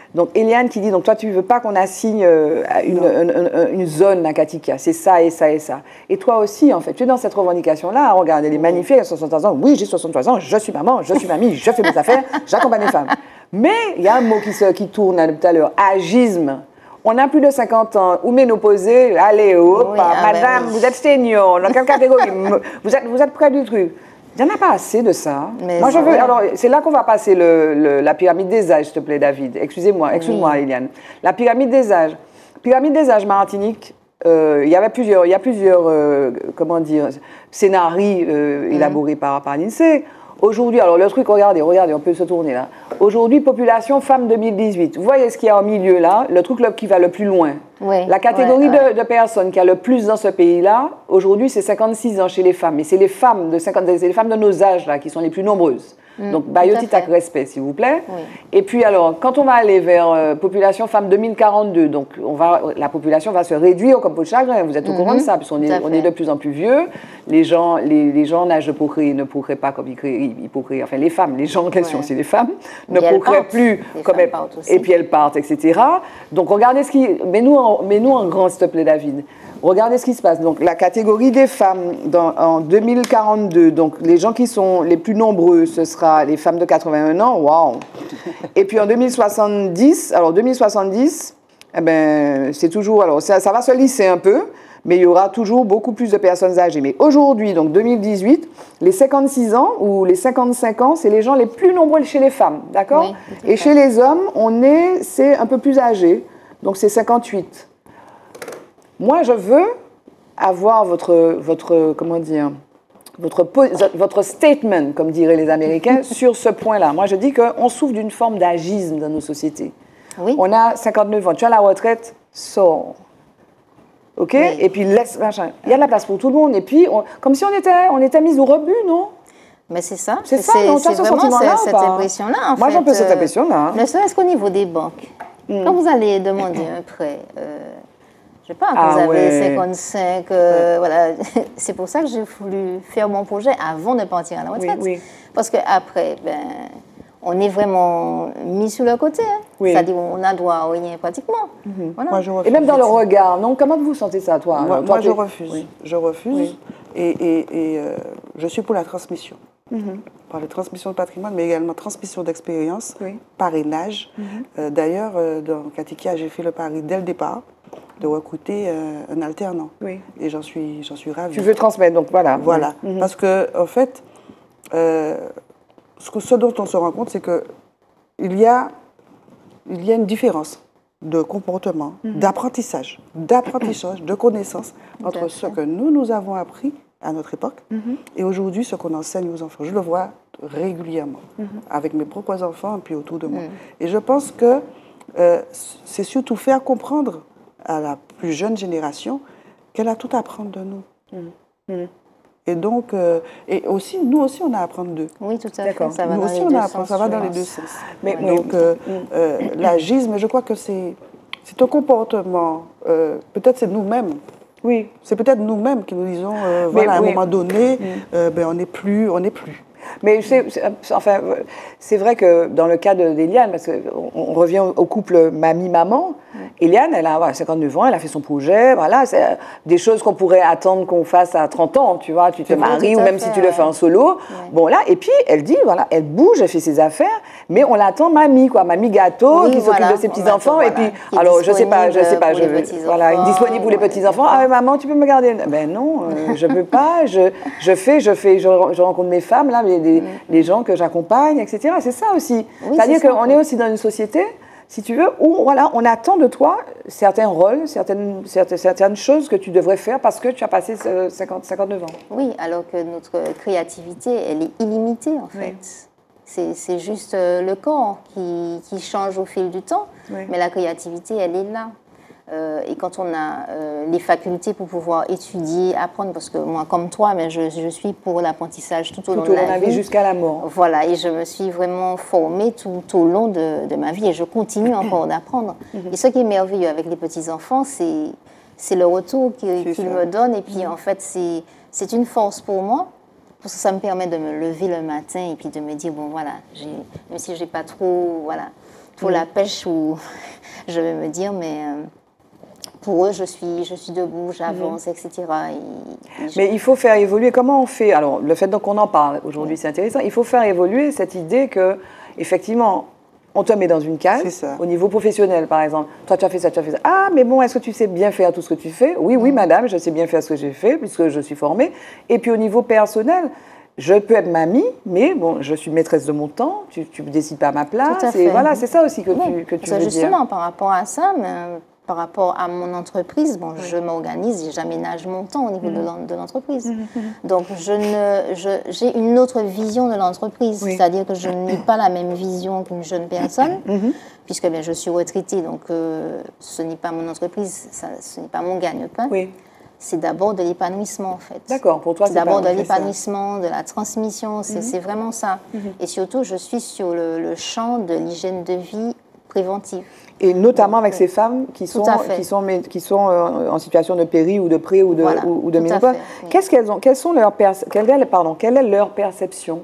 Donc, Eliane qui dit, donc toi, tu ne veux pas qu'on assigne euh, une, une, une, une zone à Katika, c'est ça et ça et ça. Et toi aussi, en fait, tu es dans cette revendication-là. Regarde, elle est magnifique, elle a soixante-trois ans. Oui, j'ai soixante-trois ans, je suis maman, je suis mamie, je fais mes affaires, j'accompagne les femmes. Mais il y a un mot qui, se, qui tourne tout à l'heure, agisme. On a plus de cinquante ans, ou ménopausée, allez, hop, Oui, ah madame, ben oui. vous êtes senior, dans quelle catégorie? vous, êtes, vous êtes près du truc. Il n'y en a pas assez de ça. Mais Moi, je veux. ouais. Alors, c'est là qu'on va passer le, le, la pyramide des âges, s'il te plaît, David. Excusez-moi, excuse-moi, Oui. Eliane. La pyramide des âges. Pyramide des âges Martinique. Euh, il y avait plusieurs, il y a plusieurs, euh, comment dire, scénarios euh, élaborés par, par l'INSEE. Aujourd'hui, alors le truc, regardez, regardez, on peut se tourner là. Aujourd'hui, population femme deux mille dix-huit. Vous voyez ce qu'il y a au milieu là, le truc là, qui va le plus loin. Oui, La catégorie ouais, ouais. De, de personnes qui a le plus dans ce pays-là, aujourd'hui, c'est cinquante-six ans chez les femmes. Et c'est les femmes de cinquante, c'est les femmes de nos âges là qui sont les plus nombreuses. Mm, Donc, Bayoti tout à tac fait. respect, s'il vous plaît. Oui. Et puis alors, quand on va aller vers euh, population femme deux mille quarante-deux, donc on va, la population va se réduire comme peau de chagrin. Vous êtes au courant de ça, puisqu'on Tout est, à on fait. est de plus en plus vieux. Les gens, les, les gens en âge de procréer ne procréent pas comme ils, créent, ils procréent. Enfin, les femmes, les gens en question, Ouais. c'est les femmes, ne Et elles procréent partent. plus Les comme femmes elles partent aussi. et puis elles partent, et cetera. Donc regardez ce qui, mets-nous en, mets-nous en grand, s'il te plaît, David. Regardez ce qui se passe. Donc, la catégorie des femmes dans, en deux mille quarante-deux, donc les gens qui sont les plus nombreux, ce sera les femmes de quatre-vingt-un ans. Waouh! Et puis en deux mille soixante-dix, alors deux mille soixante-dix, eh ben, c'est toujours, alors ça, ça va se lisser un peu, mais il y aura toujours beaucoup plus de personnes âgées. Mais aujourd'hui, donc deux mille dix-huit, les cinquante-six ans ou les cinquante-cinq ans, c'est les gens les plus nombreux chez les femmes, d'accord? Oui, tout à Et fait. chez les hommes, on est, c'est un peu plus âgé, donc c'est cinquante-huit. Moi, je veux avoir votre, votre comment dire, votre, votre statement, comme diraient les Américains, sur ce point-là. Moi, je dis qu'on souffre d'une forme d'agisme dans nos sociétés. Oui. On a cinquante-neuf ans, tu as la retraite, sors. OK? Oui. Et puis, laisse, machin. Il y a de la place pour tout le monde. Et puis, on, comme si on était, on était mis au rebut, non? Mais c'est ça. C'est ça, non? Tu as ce vraiment sentiment-là cette, ou cette pas? impression-là, en Moi, fait. j'ai un peu cette euh, impression-là. Ne serait-ce qu'au niveau des banques. Mm. Quand vous allez demander un prêt, euh, je sais pas, Ah vous avez ouais. cinquante-cinq, euh, voilà. C'est pour ça que j'ai voulu faire mon projet avant de partir à la retraite. Oui, oui. Parce qu'après, ben, on est vraiment mis sur le côté. Hein. Oui. C'est-à-dire qu'on n'a droit à rien pratiquement. Voilà. Moi, je Et refuse. même dans le regard, non? Comment vous sentez ça, toi? Moi, Alors, toi, moi, je t'es- refuse. Oui. Je refuse. Oui. Et, et- et, euh, je suis pour la transmission. Mhm. Par la transmission de patrimoine, mais également transmission d'expérience, Oui. parrainage. Euh, D'ailleurs, euh, dans Katikia, j'ai fait le pari dès le départ de recruter euh, un alternant. Oui. Et j'en suis, j'en suis ravie. Tu veux transmettre, donc voilà. Voilà. Mhm. Parce que, en fait, euh, ce, que- ce dont on se rend compte, c'est que il y a, il y a une différence de comportement, d'apprentissage, d'apprentissage, de connaissances entre à ce fait. que nous, nous avons appris à notre époque et aujourd'hui ce qu'on enseigne aux enfants. Je le vois régulièrement avec mes propres enfants et puis autour de moi. Et je pense que euh, c'est surtout faire comprendre à la plus jeune génération qu'elle a tout à apprendre de nous. Et donc, euh, et aussi, nous aussi, on a à apprendre d'eux. Oui, tout à D'accord. fait. Ça va Nous dans aussi, les on deux a à apprendre, sens, ça va je dans les pense. deux sens. Mais- Donc, euh, euh, l'agisme, je crois que c'est c'est un comportement, euh, peut-être c'est nous-mêmes, Oui. c'est peut-être nous-mêmes qui nous disons, euh, Mais voilà, à un oui. moment donné, euh, ben, on n'est plus, on n'est plus. Mais c'est, c'est- enfin, euh, c'est vrai que dans le cas de- d'Eliane, parce qu'on on revient au couple mamie-maman, Eliane, elle a voilà, cinquante-neuf ans, elle a fait son projet, voilà, c'est euh, des choses qu'on pourrait attendre qu'on fasse à trente ans, tu vois, tu te C'est vrai, maries tout ou à même fait, si tu le ouais. fais en solo. Bon là, et puis elle dit, voilà, elle bouge, elle fait ses affaires, mais on l'attend mamie, quoi, mamie gâteau, Oui, qui voilà, s'occupe de ses on petits-enfants, l'attend, et puis, voilà, qui est alors je sais pas, je sais pas, disponible je, pour les petits-enfants, voilà, disponible pour les ouais, petits-enfants, et ah maman, tu peux me garder? Ben non, euh, je peux pas, je, je fais, je fais, je, je rencontre mes femmes, là, les, les, les gens que j'accompagne, et cetera. C'est ça aussi. Oui, C'est-à-dire c'est ça, qu'on oui. est aussi dans une société, si tu veux, où voilà, on attend de toi certains rôles, certaines, certaines, certaines choses que tu devrais faire parce que tu as passé ce cinquante, cinquante-neuf ans. Oui, alors que notre créativité, elle est illimitée en fait. C'est c'est juste euh, le corps qui, qui change au fil du temps, Oui. mais la créativité, elle est là. Euh, et quand on a euh, les facultés pour pouvoir étudier, apprendre, parce que moi, comme toi, mais je, je suis pour l'apprentissage tout au long Tout au de long de la la vie vie. jusqu'à la mort. Voilà, et je me suis vraiment formée tout, tout au long de, de ma vie et je continue encore d'apprendre. Et ce qui est merveilleux avec les petits-enfants, c'est c'est le retour qu'ils C'est qu'ils ça. me donnent. Et puis, en fait, c'est c'est une force pour moi parce que ça me permet de me lever le matin et puis de me dire, bon, voilà, j'ai- même si je n'ai pas trop, voilà, pour Mm. la pêche où je vais me dire, mais euh, pour eux, je suis, je suis debout, j'avance, et cetera. Et- et je- Mais il faut faire évoluer. Comment on fait? Alors, le fait donc qu'on en parle aujourd'hui, c'est intéressant. Il faut faire évoluer cette idée que, effectivement, on te met dans une case, C'est ça. au niveau professionnel, par exemple. Toi, tu as fait ça, tu as fait ça. Ah, mais bon, est-ce que tu sais bien faire tout ce que tu fais? Oui, oui, madame, je sais bien faire ce que j'ai fait, puisque je suis formée. Et puis, au niveau personnel, je peux être mamie, mais bon, je suis maîtresse de mon temps, tu ne décides pas à ma place. Tout à Et fait. voilà, c'est ça aussi que Oui, tu, que tu parce veux que justement, dire. par rapport à ça, mais, euh, par rapport à mon entreprise, bon, je m'organise et j'aménage mon temps au niveau de l'en- de l'entreprise. Donc, je ne, je- j'ai une autre vision de l'entreprise, Oui. c'est-à-dire que je n'ai pas la même vision qu'une jeune personne, Mhm. puisque bien, je suis retraitée, donc euh, ce n'est pas mon entreprise, ça- ce n'est pas mon gagne-pain. Oui, C'est d'abord de l'épanouissement, en fait. d'accord. Pour toi, C'est c'est d'abord pas- de c'est ça. l'épanouissement, de la transmission, c'est c'est vraiment ça. Et surtout, je suis sur le, le champ de l'hygiène de vie préventive. Et notamment avec ces femmes qui Tout sont, à fait. qui sont, mé- qui sont euh, en situation de péri ou de pré ou de, Voilà, ou, ou de tout à ménopause. fait, oui. Qu'est-ce qu'elles ont, quelles sont leurs perce- quelle, est, pardon, quelle est leur perception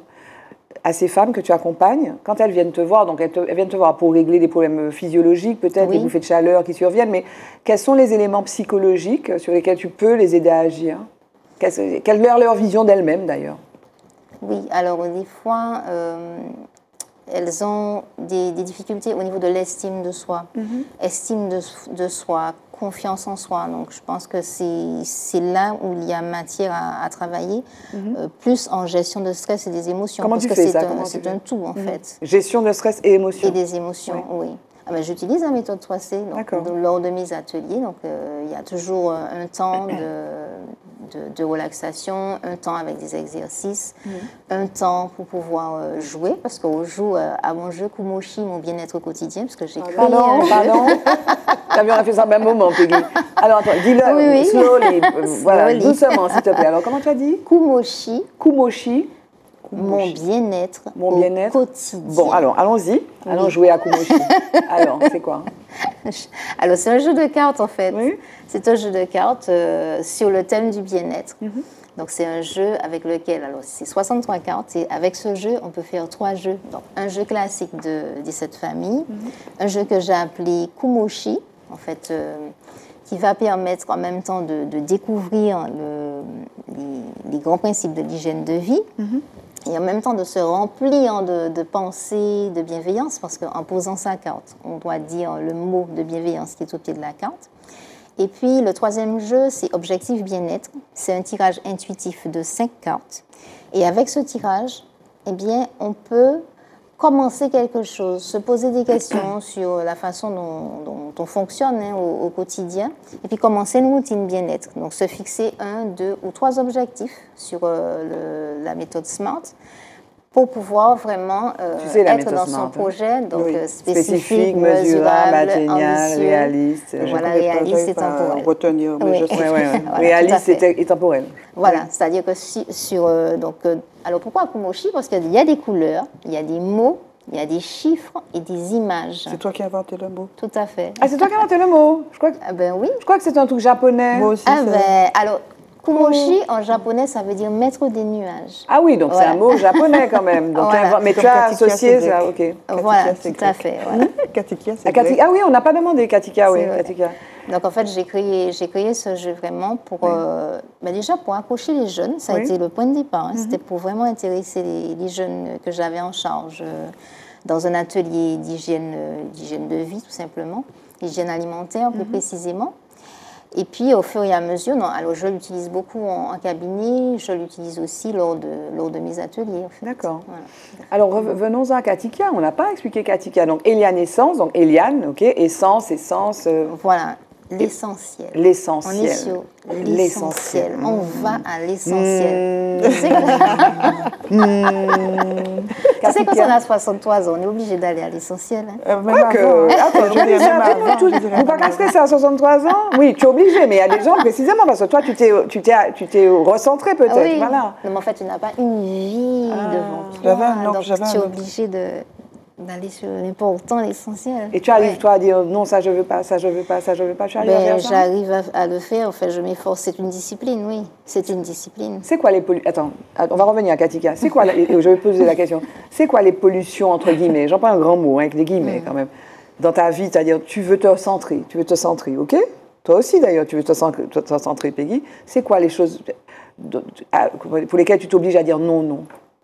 à ces femmes que tu accompagnes quand elles viennent te voir? Donc elles, te- elles viennent te voir pour régler des problèmes physiologiques, peut-être Oui. des bouffées de chaleur qui surviennent, mais quels sont les éléments psychologiques sur lesquels tu peux les aider à agir? Quelle quelle est leur vision d'elles-mêmes d'ailleurs? Oui, alors des fois, euh, elles ont des, des difficultés au niveau de l'estime de soi. Estime de, de soi, confiance en soi. Donc je pense que c'est c'est là où il y a matière à, à travailler, euh, plus en gestion de stress et des émotions. Comment parce tu que fais c'est ça? un, Comment tu c'est fais un tout, en fait. Gestion de stress et émotion. Et des émotions, oui. Ah ben, j'utilise la méthode trois C donc, D'accord. de- lors de mes ateliers. Donc, euh, il y a toujours euh, un temps de, de, de relaxation, un temps avec des exercices, un temps pour pouvoir euh, jouer, parce qu'on joue euh, à mon jeu Kumoshi, mon bien-être quotidien, parce que j'ai créé Pardon, un jeu. pardon. T'as vu, on a fait ça au même moment, Peggy. Alors, attends, dis-le, Oui, oui. slowly, euh, voilà, Slowly. doucement, s'il te plaît. Alors, comment tu as dit? Kumoshi, Kumoshi. mon bien-être Mon au bien-être. quotidien. Bon, alors, allons-y. Allons Oui. jouer à Kumoshi. Alors, c'est quoi? Alors, c'est un jeu de cartes, en fait. Oui. C'est un jeu de cartes euh, sur le thème du bien-être. Mhm. Donc, c'est un jeu avec lequel, alors, c'est soixante-trois cartes, et avec ce jeu, on peut faire trois jeux. Donc, un jeu classique de, de cette famille, Mhm. un jeu que j'ai appelé Kumoshi, en fait, euh, qui va permettre en même temps de, de découvrir le- les, les grands principes de l'hygiène de vie, Mhm. et en même temps de se remplir de, de pensées, de bienveillance, parce qu'en posant sa carte, on doit dire le mot de bienveillance qui est au pied de la carte. Et puis le troisième jeu, c'est Objectif Bien-être. C'est un tirage intuitif de cinq cartes. Et avec ce tirage, eh bien, on peut commencer quelque chose, se poser des questions sur la façon dont, dont on fonctionne hein, au, au quotidien, et puis commencer une routine bien-être. Donc se fixer un, deux ou trois objectifs sur euh, le- la méthode SMART pour pouvoir vraiment euh, Tu sais, la être méthode dans SMART, son hein. projet, donc Oui. euh, spécifique, Spécifique, mesurable, atteignable, ambitieux. réaliste. Je Voilà, connais pas, réaliste j'arrive et pas à temporel. retenir, mais Oui. je sais. Ouais, ouais, ouais. Voilà, Réaliste tout à fait. et, et temporel. Voilà, c'est-à-dire que si- sur... euh, donc, euh, alors pourquoi Kumoshi? Parce qu'il y a des couleurs, il y a des mots, il y a des chiffres et des images. C'est toi qui as inventé le mot. Tout à fait. Ah, c'est toi qui as inventé le mot. Je crois que, Ah ben oui. je crois que c'est un truc japonais. Moi aussi, Ah c'est- ben, alors, Kumoshi en japonais, ça veut dire maître des nuages. Ah oui, donc Voilà. c'est un mot japonais quand même. Donc, Voilà. invent- mais Comme tu as Katikia, associé c'est ça, grec. ok. Voilà, c'est tout à grec. fait. Voilà. Katikia, c'est Ah, Kati- grec. ah oui, on n'a pas demandé Katika, oui. C'est vrai. Katika. Donc en fait, j'ai créé, j'ai créé ce jeu vraiment pour, euh, ben déjà pour accrocher les jeunes. Ça a Oui. été le point de départ. hein. C'était pour vraiment intéresser les, les jeunes que j'avais en charge euh, dans un atelier d'hygiène, euh, d'hygiène de vie tout simplement, hygiène alimentaire plus précisément. Et puis au fur et à mesure, non, alors je l'utilise beaucoup en, en cabinet, je l'utilise aussi lors de, lors de mes ateliers. En fait. D'accord. Voilà. Alors revenons à Katika. On n'a pas expliqué Katika. Donc Eliane Essence, donc Eliane, ok, essence, essence, euh, Voilà, l'essentiel. On est l'essentiel. sur L'essentiel. l'essentiel. On va à l'essentiel. Mmh. Tu sais que- Mmh. Tu sais, quand Katika. on a soixante-trois ans, on est obligé d'aller à l'essentiel. hein. Euh, même Quoique, avant, hein. attends, Je tu as dit dirais ça, même attends, avant, tout- je dirais vous pas même casser avant. ça à soixante-trois ans? Oui, tu es obligé, mais il y a des gens précisément, parce que toi, tu t'es, tu t'es, tu t'es recentré peut-être, Ah oui. voilà. Non, mais en fait, tu n'as pas une vie devant toi. J'avais un- non, donc, j'avais tu es un- obligé de, D'aller sur l'important, l'essentiel. Et tu arrives, Ouais. toi, à dire non, ça je veux pas, ça je veux pas, ça je veux pas. Tu arrives à Ben, faire ça? j'arrive à, à le faire, enfin, je m'efforce. C'est une discipline, oui. C'est une discipline. C'est quoi les pollutions? Attends, on va revenir à Katika. C'est quoi, la- et je vais poser la question. C'est quoi les pollutions, entre guillemets? J'en parle un grand mot, hein, avec des guillemets quand même. Dans ta vie, c'est-à-dire, tu veux te centrer, tu veux te centrer, ok? Toi aussi, d'ailleurs, tu veux te centrer, te centrer, Peggy. C'est quoi les choses de- de- pour lesquelles tu t'obliges à dire non, non?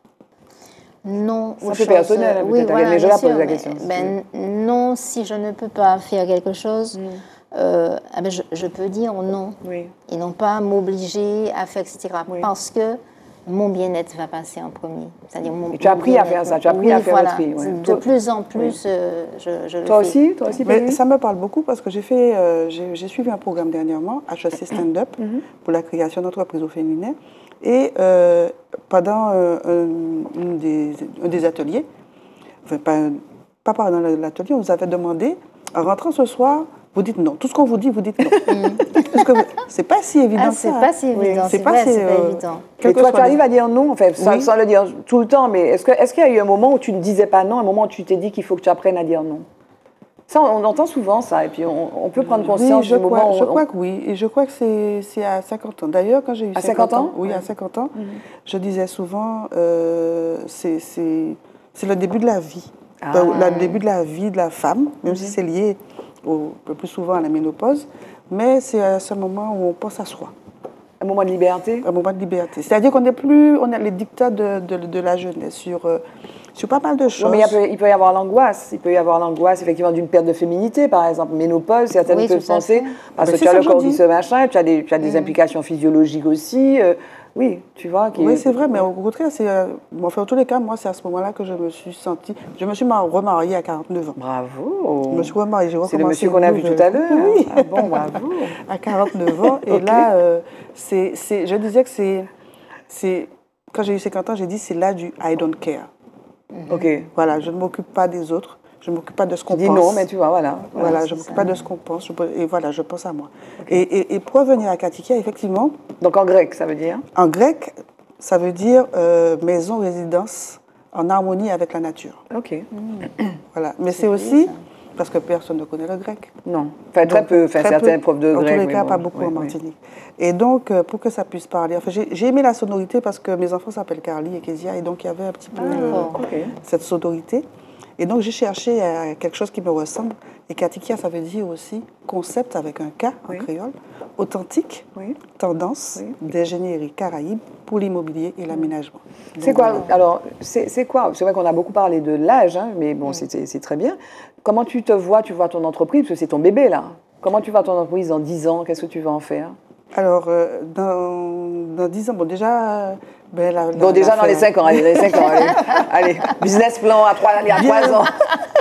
Non. C'est aux un peu choses- personnel, hein, oui, peut-être, voilà, mais je bien la pose sûr, la mais, question, si ben, non, si je ne peux pas faire quelque chose, euh, ah ben, je, je peux dire non. Oui. Et non pas m'obliger à faire, et cetera. Oui. Parce que mon bien-être va passer en premier. C'est-à-dire mon, Et tu as mon appris à bien-être. faire ça, tu as appris Oui, à faire voilà. le tri, ouais. De Toi- plus en plus, euh, je, je le Toi fais. aussi, toi aussi, Mais Peggy? ça me parle beaucoup parce que j'ai fait, euh, j'ai j'ai suivi un programme dernièrement, H E C Stand-up, pour la création d'entreprises au féminin. Et euh, pendant euh, un, une des, un des ateliers, enfin pas, pas pendant l'atelier, on vous avait demandé, en rentrant ce soir, vous dites non. Tout ce qu'on vous dit, vous dites non. Parce que c'est pas si évident Ah, que c'est ça. pas si évident, c'est c'est pas vrai, si, c'est pas euh, évident. quel Et que toi, soit tu arrives les- à dire non, enfin, sans, Oui. sans le dire tout le temps, mais est-ce que- est-ce qu'il y a eu un moment où tu ne disais pas non, un moment où tu t'es dit qu'il faut que tu apprennes à dire non? Ça, on, on entend souvent ça, et puis on, on peut prendre conscience Oui, je du crois, moment où je on- crois que oui. Et je crois que c'est c'est à cinquante ans. D'ailleurs, quand j'ai eu À cinquante ans? oui, Ouais. à cinquante ans, je disais souvent, euh, c'est c'est- c'est le début de la vie. Ah. Enfin, le début de la vie de la femme, même si c'est lié au, le plus souvent à la ménopause. Mais c'est à ce moment où on pense à soi, un moment de liberté. un moment de liberté. C'est-à-dire qu'on n'est plus, on a les dictats de, de, de la jeunesse sur, euh, sur pas mal de choses. Non, mais il peut, il peut y avoir l'angoisse. Il peut y avoir l'angoisse, effectivement, d'une perte de féminité, par exemple. Ménopause, certaines Oui, peuvent tout à penser, fait. parce Mais que c'est tu as ça le que je corps qui dis. se machin, tu as des, tu as des implications physiologiques aussi. euh, oui, tu vois. Qui, Oui, c'est vrai, mais au contraire, c'est, euh, bon, enfin, en tous les cas, moi, c'est à ce moment-là que je me suis sentie. Je me suis mar- remariée à quarante-neuf ans. Bravo. Je me suis remariée, j'ai C'est le recommencé monsieur qu'on a une vu tout nouvelle à l'heure. vie. Ah bon, bravo. À quarante-neuf ans. Et Ok. là, euh, c'est, c'est, je disais que c'est, c'est. Quand j'ai eu cinquante ans, j'ai dit c'est là du I don't care. Ok. Voilà, je ne m'occupe pas des autres, je ne m'occupe pas de ce qu'on Tu dis pense. non, mais tu vois, voilà. Voilà, je ne m'occupe pas de ce qu'on pense, je, et voilà, je pense à moi. Et, et, et pour revenir à Katika, effectivement, Donc en grec, ça veut dire? en grec, ça veut dire euh, maison, résidence en harmonie avec la nature. Ok. Voilà. Mais c'est aussi, parce que personne ne connaît le grec. Non. Enfin, très Donc, peu. Enfin, très certains peu. profs de En grec. tous les mais cas, bon, pas beaucoup oui, en oui. Martinique. Et donc, euh, pour que ça puisse parler, enfin, j'ai j'ai aimé la sonorité parce que mes enfants s'appellent Carly et Kezia, et donc il y avait un petit peu euh, D'accord. Ok. cette sonorité. Et donc, j'ai cherché euh, quelque chose qui me ressemble. Et Katikia, ça veut dire aussi concept avec un K Oui. en créole, authentique, Oui. tendance Oui. d'ingénierie caraïbe pour l'immobilier et l'aménagement. C'est quoi alors c'est c'est quoi C'est vrai qu'on a beaucoup parlé de l'âge, hein, mais bon, c'est c'est très bien. Comment tu te vois Tu vois ton entreprise, parce que c'est ton bébé là. Comment tu vois ton entreprise dans dix ans? Qu'est-ce que tu vas en faire? Alors, euh, dans, dans dix ans, bon, déjà. euh, Ben, la, la- Bon, déjà la dans les faire- cinq ans, allez, dans les cinq ans, allez. Allez, business plan à trois, à Bien. trois ans.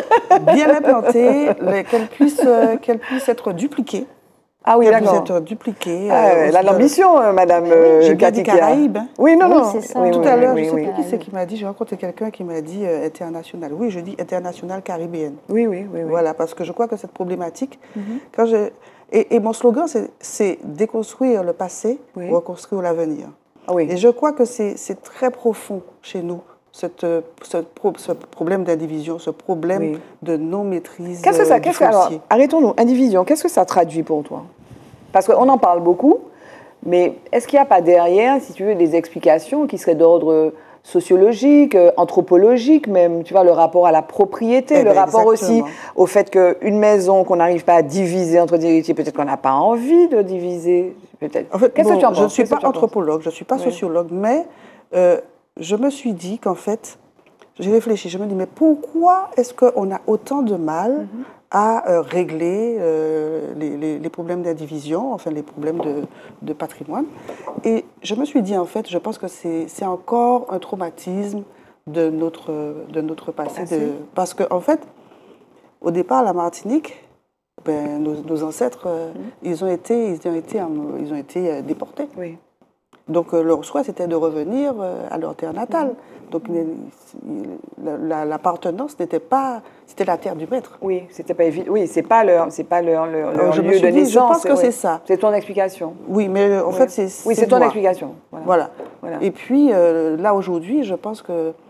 bien implantée, le- qu'elle puisse, euh, qu'elle puisse être dupliquée. Ah oui, Qu'elle puisse d'accord. être dupliquée. Ah, euh, elle aussi a de dans- l'ambition, euh, Madame Oui, euh, j'ai bien dit Katikia. Caraïbes, hein. Oui, non, Oui, non. c'est ça. Oui, Tout oui, à l'heure, oui, je sais oui, plus qui oui. c'est qui m'a dit, j'ai rencontré quelqu'un qui m'a dit euh, international. Oui, je dis international caribéenne. oui, oui, oui, oui. Voilà, parce que je crois que cette problématique, quand je, et, et mon slogan, c'est- c'est déconstruire le passé, Oui. reconstruire l'avenir. Ah oui. Et je crois que c'est c'est très profond chez nous, cette, euh, ce, pro- ce problème d'indivision, ce problème Oui. de non-maîtrise Qu'est-ce que ça, euh, du qu'est-ce que, alors, foncier. arrêtons-nous, indivision, qu'est-ce que ça traduit pour toi? Parce qu'on en parle beaucoup, mais est-ce qu'il n'y a pas derrière, si tu veux, des explications qui seraient d'ordre sociologique, euh, anthropologique même, tu vois, le rapport à la propriété, Eh le ben, rapport aussi exactement. au fait qu'une maison qu'on n'arrive pas à diviser entre des héritiers, peut-être qu'on n'a pas envie de diviser, peut-être. En fait, Qu'est-ce bon, que tu en penses? je ne suis Qu'est-ce que pas tu en penses? anthropologue, je ne suis pas Oui. sociologue, mais euh, je me suis dit qu'en fait, j'ai réfléchi, je me dis, mais pourquoi est-ce qu'on a autant de mal Mhm. à euh, régler euh, les, les- les problèmes d'indivision, enfin les problèmes de, de patrimoine? Et je me suis dit, en fait, je pense que c'est c'est encore un traumatisme de notre, de notre passé. Passé. De, parce qu'en en fait, au départ, la Martinique, ben, nos, nos ancêtres, euh, ils ont été, ils ont été, en- ils ont été euh, déportés. Oui. Donc euh, leur choix, c'était de revenir euh, à leur terre natale. Donc il- il- la- la- l'appartenance n'était pas, c'était la terre du maître. Oui, c'était pas évident. Oui, c'est pas leur, c'est pas leur, leur, leur Alors, je me lieu suis de dit, je naissance. pense que oui. c'est ça. C'est ton explication. Oui, mais euh, en Oui. fait, c'est Oui, c'est ton moi. explication. Voilà. Voilà. Voilà. Et puis euh, là aujourd'hui, je pense que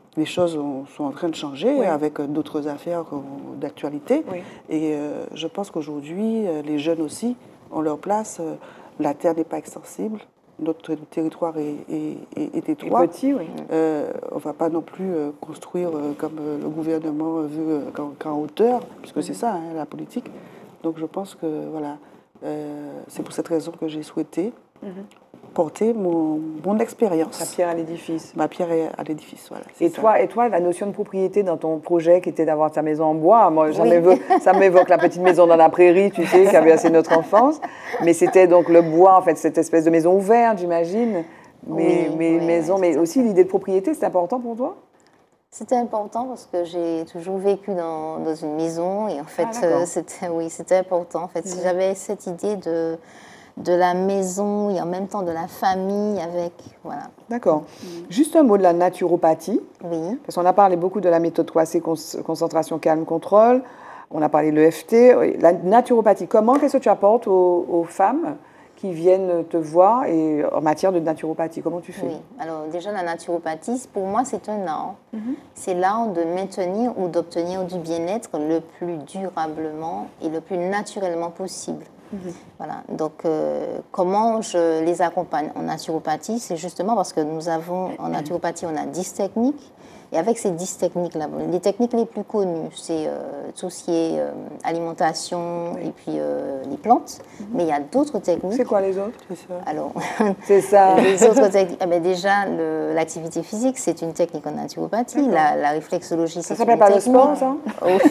les choses ont- sont en train de changer Oui. avec euh, d'autres affaires euh, d'actualité. Oui. Et euh, je pense qu'aujourd'hui, euh, les jeunes aussi ont leur place. Euh, la terre n'est pas extensible. Notre territoire est, est- est- est Et étroit. petit, oui. Euh, on ne va pas non plus euh, construire euh, comme euh, le gouvernement veut, euh, qu'en qu'en hauteur, puisque c'est ça, hein, la politique. Donc je pense que voilà, euh, c'est pour cette raison que j'ai souhaité porter mon, mon La expérience, pierre à l'édifice. ma pierre à l'édifice. Voilà, c'est Et ça. toi, et toi, la notion de propriété dans ton projet qui était d'avoir ta maison en bois, moi, ça Oui. m'évoque, ça m'évoque la petite maison dans la prairie, tu sais, qui avait assez notre enfance. Mais c'était donc le bois, en fait, cette espèce de maison ouverte, j'imagine. Mais, Oui, mais oui, maison, oui, mais c'est aussi l'idée de propriété, c'est important pour toi? C'était important parce que j'ai toujours vécu dans, dans une maison et en fait, Ah, d'accord. euh, c'était, oui, c'était important. En fait, j'avais cette idée de, de la maison et en même temps de la famille avec, voilà. D'accord. Juste un mot de la naturopathie, Oui. parce qu'on a parlé beaucoup de la méthode trois C, con- concentration, calme, contrôle. On a parlé de l'E F T. La naturopathie, comment, qu'est-ce que tu apportes aux, aux femmes qui viennent te voir et en matière de naturopathie, comment tu fais? Oui, alors déjà la naturopathie, pour moi c'est un art. C'est l'art de maintenir ou d'obtenir du bien-être le plus durablement et le plus naturellement possible. Voilà, donc euh, comment je les accompagne en naturopathie, c'est justement parce que nous avons, en naturopathie, on a dix techniques. Et avec ces dix techniques-là, bon, les techniques les plus connues, c'est euh, tout ce qui est euh, alimentation et puis euh, les plantes. Mais il y a d'autres techniques. C'est quoi les autres? C'est ça. Alors, C'est ça. les autres techniques, ah ben déjà, le- l'activité physique, c'est une technique en naturopathie. La, la réflexologie, Ça c'est une s'appelle pas le technique. sport, ça?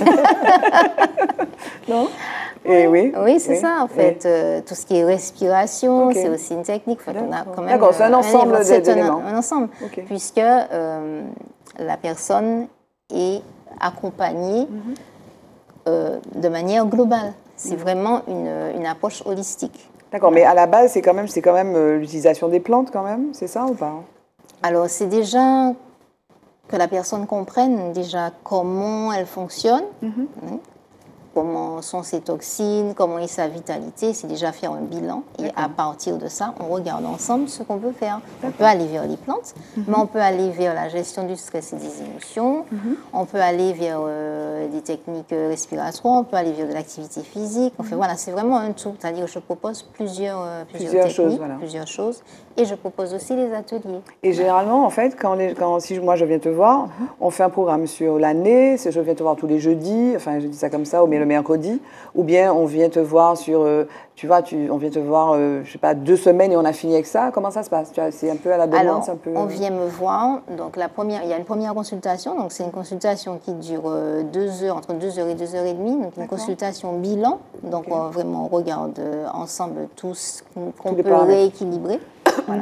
Non? Et oui. Oui, c'est ça, en fait. Euh, tout ce qui est respiration, Ok. c'est aussi une technique. En fait, on a quand même, D'accord, c'est un euh, ensemble élément- c'est d'éléments. un, un ensemble, Ok. puisque euh, la personne est accompagnée Mhm. euh, de manière globale. C'est vraiment une, une approche holistique. D'accord, mais à la base, c'est quand même, c'est quand même euh, l'utilisation des plantes, quand même, c'est ça ou pas? Alors, c'est déjà que la personne comprenne déjà comment elle fonctionne, Mhm. hein, comment sont ses toxines, comment est sa vitalité, c'est déjà faire un bilan. Et à partir de ça, on regarde ensemble ce qu'on peut faire. On peut aller vers les plantes, mais on peut aller vers la gestion du stress et des émotions, on peut aller vers euh, des techniques euh, respiratoires, on peut aller vers de l'activité physique. Enfin, voilà, c'est vraiment un tout. C'est-à-dire que je propose plusieurs, euh, plusieurs, Plusieurs techniques, choses, voilà. plusieurs choses. Et je propose aussi les ateliers. Et généralement, en fait, quand, les, quand si moi je viens te voir, on fait un programme sur l'année, c'est je viens te voir tous les jeudis, enfin je dis ça comme ça, ou bien le mercredi, ou bien on vient te voir sur, euh, tu vois, tu, on vient te voir, euh, je sais pas, deux semaines et on a fini avec ça. Comment ça se passe? Tu vois, c'est un peu à la demande, Alors, c'est un peu. on vient me voir. Donc, la première, il y a une première consultation. Donc, c'est une consultation qui dure euh, deux heures, entre deux heures et deux heures et demie. Donc, une D'accord. consultation bilan. Donc, Ok. on, vraiment, on regarde euh, ensemble tout ce qu'on qu'on les peut paramètres. rééquilibrer. Voilà.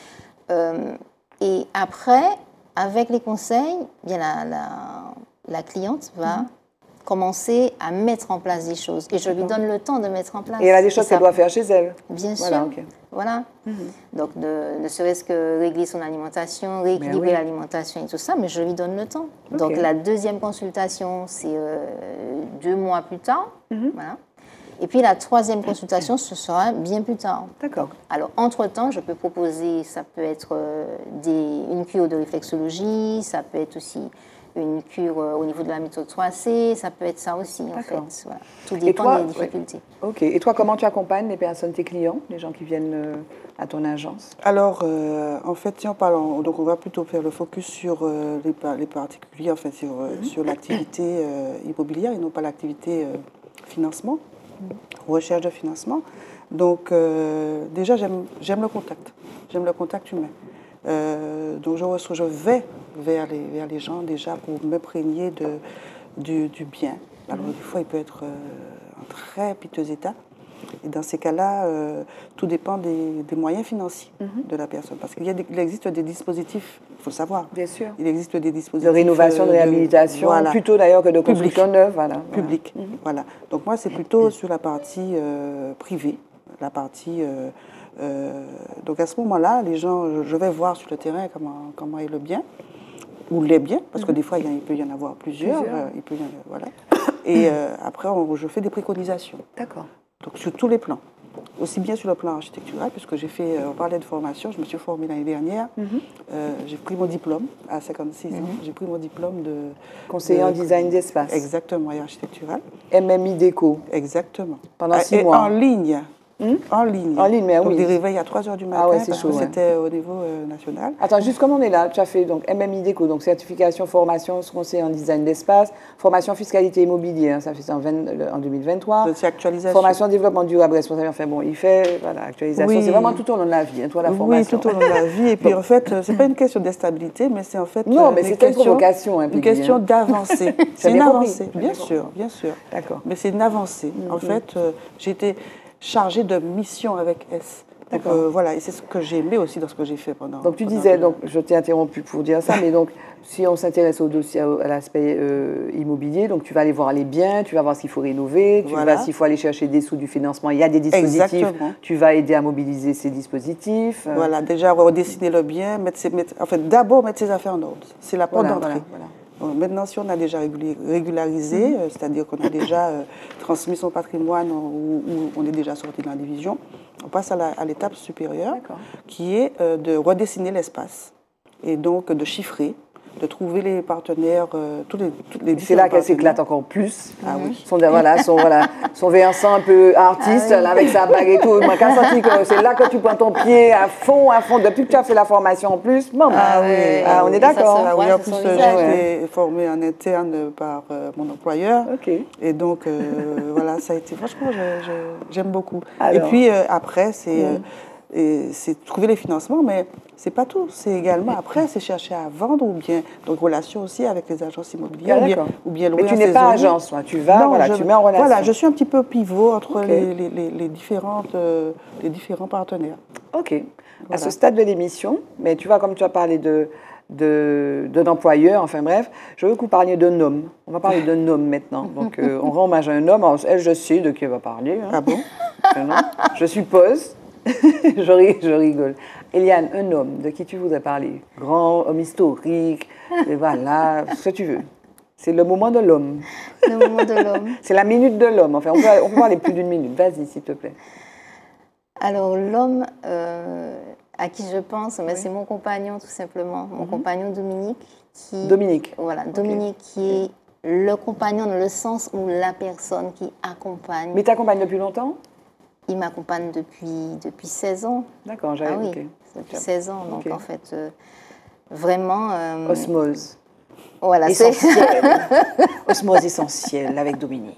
Euh, et après, avec les conseils, bien la, la, la cliente va commencer à mettre en place des choses. Et je lui donne le temps de mettre en place. Et elle a des choses ça- qu'elle doit faire chez elle. Bien sûr. Voilà, ok. Voilà. Donc, de, ne serait-ce que régler son alimentation, rééquilibrer oui. l'alimentation et tout ça, mais je lui donne le temps. Ok. Donc, la deuxième consultation, c'est euh, deux mois plus tard. Voilà. Et puis, la troisième consultation, ce sera bien plus tard. D'accord. Alors, entre-temps, je peux proposer, ça peut être euh, des, une cure de réflexologie, ça peut être aussi une cure euh, au niveau de la méthode trois C, ça peut être ça aussi, en fait. D'accord. Voilà. Tout dépend toi, des ouais. difficultés. Ok. Et toi, comment tu accompagnes les personnes, tes clients, les gens qui viennent euh, à ton agence? Alors, euh, en fait, si on parle, en- donc on va plutôt faire le focus sur euh, les, par- les particuliers, en fait, sur, euh, sur l'activité euh, immobilière et non pas l'activité euh, financement, recherche de financement. Donc, euh, déjà, j'aime j'aime le contact. J'aime le contact humain. Euh, donc, je, reçois- je vais vers les, vers les gens déjà pour m'imprégner de, du, du bien. Alors, des fois, il peut être euh, en très piteux état. Et dans ces cas-là, euh, tout dépend des, des moyens financiers de la personne. Parce qu'il y a des- il existe des dispositifs, il faut le savoir. Bien sûr. Il existe des De dispositifs rénovation, de euh, réhabilitation, voilà, plutôt d'ailleurs que de Public. construction neuve. Voilà. public. Voilà. Donc moi, c'est plutôt sur la partie euh, privée, la partie. euh, euh, donc à ce moment-là, les gens, je, je vais voir sur le terrain comment comment est le bien ou les biens, parce que des fois il, y a- il peut y en avoir plusieurs. Plusieurs. euh, il peut y en- voilà. Et euh, après, on- je fais des préconisations. D'accord. Donc sur tous les plans. aussi bien sur le plan architectural, puisque j'ai fait, on parlait de formation, je me suis formée l'année dernière. Mm-hmm. euh, j'ai pris mon diplôme à cinquante-six mm-hmm. ans. J'ai pris mon diplôme de... Conseiller de, en design d'espace. Exactement, et architectural. M M I Déco. Exactement. Pendant six et mois. En ligne. Hmm? En ligne. En ligne, mais donc oui. des réveils à trois heures du matin, ah ouais, parce chaud, que ouais. c'était au niveau euh, national. Attends, juste comme on est là, tu as fait donc M M I Déco, donc certification, formation, conseiller en design d'espace, formation fiscalité immobilier, hein, ça fait ça en, vingt, en deux mille vingt-trois. C'est actualisation. Formation développement durable, responsable, enfin bon, il fait, voilà, actualisation, oui. c'est vraiment tout au long de la vie, hein, toi la formation. Oui, tout au long de la vie, et puis en fait, c'est pas une question d'instabilité, mais c'est en fait... Non, mais c'est une provocation. Hein, une question hein. d'avancer. C'est une avancée, bien sûr, bien sûr. D'accord. Mais c'est une avancée. Mm-hmm. En fait, euh, j'ai été chargée de mission avec S. D'accord. Euh, voilà, et c'est ce que j'ai aimé aussi dans ce que j'ai fait pendant. Donc tu pendant disais, donc je t'ai interrompu pour dire ça, mais donc si on s'intéresse au dossier, à l'aspect euh, immobilier, donc tu vas aller voir les biens, tu vas voir s'il faut rénover, tu voilà. vas s'il faut aller chercher des sous du financement. Il y a des dispositifs. Exactement. Tu vas aider à mobiliser ces dispositifs. Voilà, déjà redessiner le bien, mettre ses, mettre, en fait d'abord mettre ses affaires en ordre. C'est la porte voilà, d'entrée. Voilà, voilà. Bon, maintenant, si on a déjà régularisé, mmh. euh, c'est-à-dire qu'on a déjà euh, transmis son patrimoine ou, ou on est déjà sorti de l'indivision, on passe à l'étape supérieure qui est euh, de redessiner l'espace et donc de chiffrer, de trouver les partenaires, euh, tous les, tous les c'est là qu'elle s'éclate encore plus. Ah mmh. oui. Son, voilà, son, voilà, son Vincent un peu artiste, ah oui. là, avec sa bague et tout. C'est là que tu prends ton pied à fond, à fond. Depuis que tu as fait la formation en plus, bon, ah, oui. ah, on est d'accord. Ah, oui, en plus, j'ai été formée en interne par euh, mon employeur. Okay. Et donc, euh, voilà, ça a été, franchement, j'aime beaucoup. Alors. Et puis, euh, après, c'est... Mmh. Euh, Et c'est trouver les financements, mais c'est pas tout. C'est également, après, c'est chercher à vendre ou bien, donc relation aussi avec les agences immobilières. Ah, ou, bien, ou bien louer. Mais tu n'es pas agence, toi. Tu vas, non, voilà, je, tu mets en relation. Voilà, je suis un petit peu pivot entre okay. les, les, les, les, différentes, euh, les différents partenaires. OK. Voilà. À ce stade de l'émission, mais tu vois, comme tu as parlé de... de, de d'employeur, enfin bref, je veux que vous parliez d'un homme. On va parler d'un homme maintenant. Donc, euh, on rend hommage à un homme. Alors, elle, je sais de qui elle va parler. Hein. Ah bon? Je suppose. je, rig, je rigole. Eliane, un homme, de qui tu voudrais parler? Grand, homme historique, et voilà, ce que tu veux. C'est le moment de l'homme. Le moment de l'homme. C'est la minute de l'homme. Enfin, on peut, on peut parler plus d'une minute. Vas-y, s'il te plaît. Alors, l'homme euh, à qui je pense, oui. c'est mon compagnon, tout simplement. Mon mm-hmm. compagnon Dominique. Qui, Dominique. Voilà, Dominique okay. qui est le compagnon dans le sens où la personne qui accompagne. Mais t'accompagnes depuis longtemps? Il m'accompagne depuis, depuis seize ans. D'accord, j'avais... Ah oui, okay. depuis seize ans. Donc, okay. en fait, euh, vraiment... Euh, Osmose. Voilà, essentielle. Osmose essentielle avec Dominique.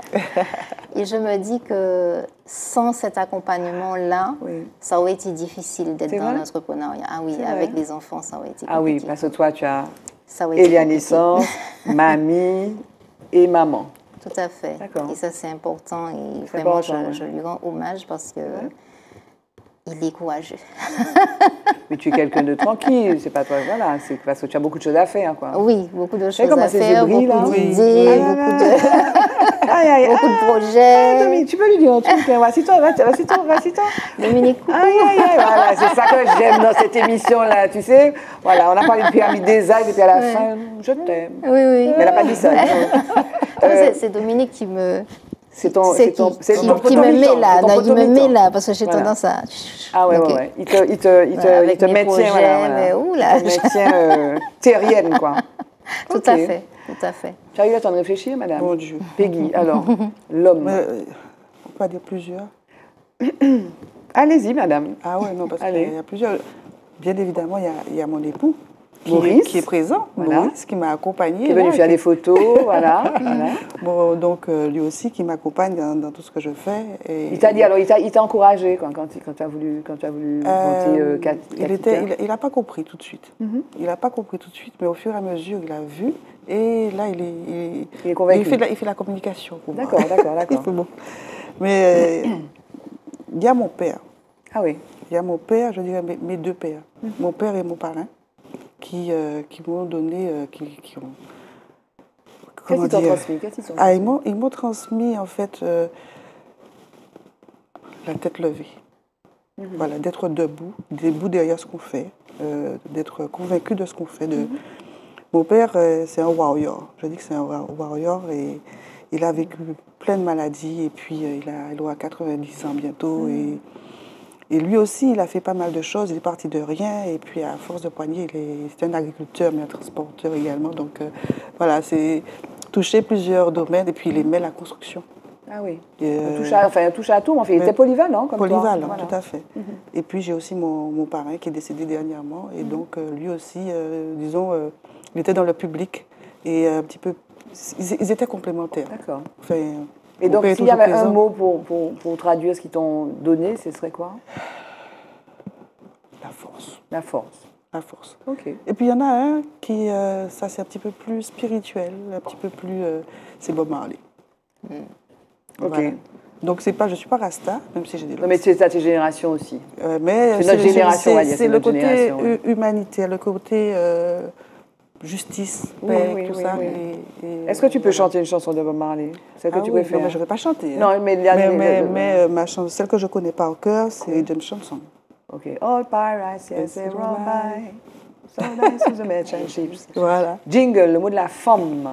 Et je me dis que sans cet accompagnement-là, oui. ça aurait été difficile d'être dans l'entrepreneuriat. Ah oui, avec les enfants, ça aurait été compliqué. Ah oui, parce que toi, tu as Eliane naissance, mamie et maman. Tout à fait. Et ça, c'est important. Et c'est vraiment, important, je, ouais. je lui rends hommage parce que ouais. il est courageux. Mais tu es quelqu'un de tranquille. C'est pas toi, voilà. C'est parce que tu as beaucoup de choses à faire, quoi. Oui, beaucoup de choses à faire, zébris, beaucoup là, d'idées, oui. beaucoup de, aïe, aïe, beaucoup ah, de projets. Ah, Dominique, tu peux lui dire un truc. Vas-y-toi, vas-y-toi, vas-y-toi. Dominique, coucou. Aïe, aïe, aïe. Voilà, c'est ça que j'aime dans cette émission-là, tu sais. Voilà, on a parlé de pyramide des âges et puis à la ouais. fin, je t'aime. Oui, oui. Mais elle n'a pas dit ça. euh, c'est c'est Dominique qui me... C'est ton, c'est ton, qui, qui, ton qui me met là, non, il me met là parce que j'ai voilà. tendance à. Ah ouais, okay. ouais, ouais. Il te, il te, il te, voilà, il te maintient, projets, voilà, voilà. Mais où là, il te maintient euh, terrienne, quoi. Tout okay. à fait, tout à fait. Tu as eu le temps de réfléchir, madame? Mon Dieu. Peggy, alors, l'homme. Euh, on peut pas dire plusieurs. Allez-y, madame. Ah ouais, non, parce qu'il y a plusieurs. Bien évidemment, il y a, il y a mon époux. Qui Maurice, est, qui est présent, voilà. Maurice, qui m'a accompagnée. Qui est venu là, faire qui... des photos, voilà. voilà. Bon, donc, euh, lui aussi, qui m'accompagne dans, dans tout ce que je fais. Et... Il t'a dit, alors, il t'a encouragé quand, quand, quand tu as voulu, quand tu as voulu euh, monter euh, Cat, Il était, il n'a pas compris tout de suite. Mm-hmm. Il n'a pas compris tout de suite, mais au fur et à mesure, il a vu. Et là, il est, il, il est convaincu. Il fait, la, il fait la communication pour moi. D'accord, d'accord, d'accord. Bon. Mais euh, il y a mon père. Ah oui. Il y a mon père, je dirais mes, mes deux pères. Mm-hmm. Mon père et mon parrain. Qui, euh, qui m'ont donné, euh, qui, qui ont... Qu'est-ce qu'ils t'ont transmis? Qu'est-ce ah, ils m'ont transmis, en fait, euh, la tête levée. Mm-hmm. Voilà, d'être debout, debout derrière ce qu'on fait, euh, d'être convaincu de ce qu'on fait. De... Mm-hmm. Mon père, euh, c'est un warrior. Je dis que c'est un warrior et il a vécu plein de maladies, et puis euh, il, a, il aura quatre-vingt-dix ans bientôt. Mm. Et, et lui aussi, il a fait pas mal de choses. Il est parti de rien, et puis à force de poignée, il est, c'est un agriculteur, mais un transporteur également. Donc euh, voilà, c'est touché plusieurs domaines, et puis il aimait la construction. Ah oui, euh, il touche à, enfin, touche à tout, mais enfin, il était polyvalent comme polyvalent, toi. Voilà. Tout à fait. Mm-hmm. Et puis j'ai aussi mon, mon parrain qui est décédé dernièrement, et mm-hmm. donc euh, lui aussi, euh, disons, euh, il était dans le public, et un petit peu, ils, ils étaient complémentaires. D'accord. Enfin, et donc s'il y avait présent. un mot pour, pour, pour traduire ce qu'ils t'ont donné, ce serait quoi? La force. La force. La force. Ok. Et puis il y en a un qui, euh, ça c'est un petit peu plus spirituel, un petit peu plus, euh, c'est Bob Marley. Mm. Ok. Voilà. Donc c'est pas, je suis pas rasta, même si j'ai des. Non, mais c'est ta génération aussi. Euh, mais c'est notre génération, c'est, c'est le côté génération, oui. humanitaire, le côté euh, justice, paix, oui, oui, tout oui, ça. Oui. Et, et, Est-ce que tu peux voilà. chanter une chanson de Bob Marley? Celle que ah tu oui, préfères? Non, mais je ne vais pas chanter. Hein. Non, mais, mais, mais, mais, mais euh, ma chanson, celle que je connais par cœur, c'est une chanson. Ok. All pirates, yes, they roll by. So nice is the merchant ships. Voilà. Jingle, le mot de la femme.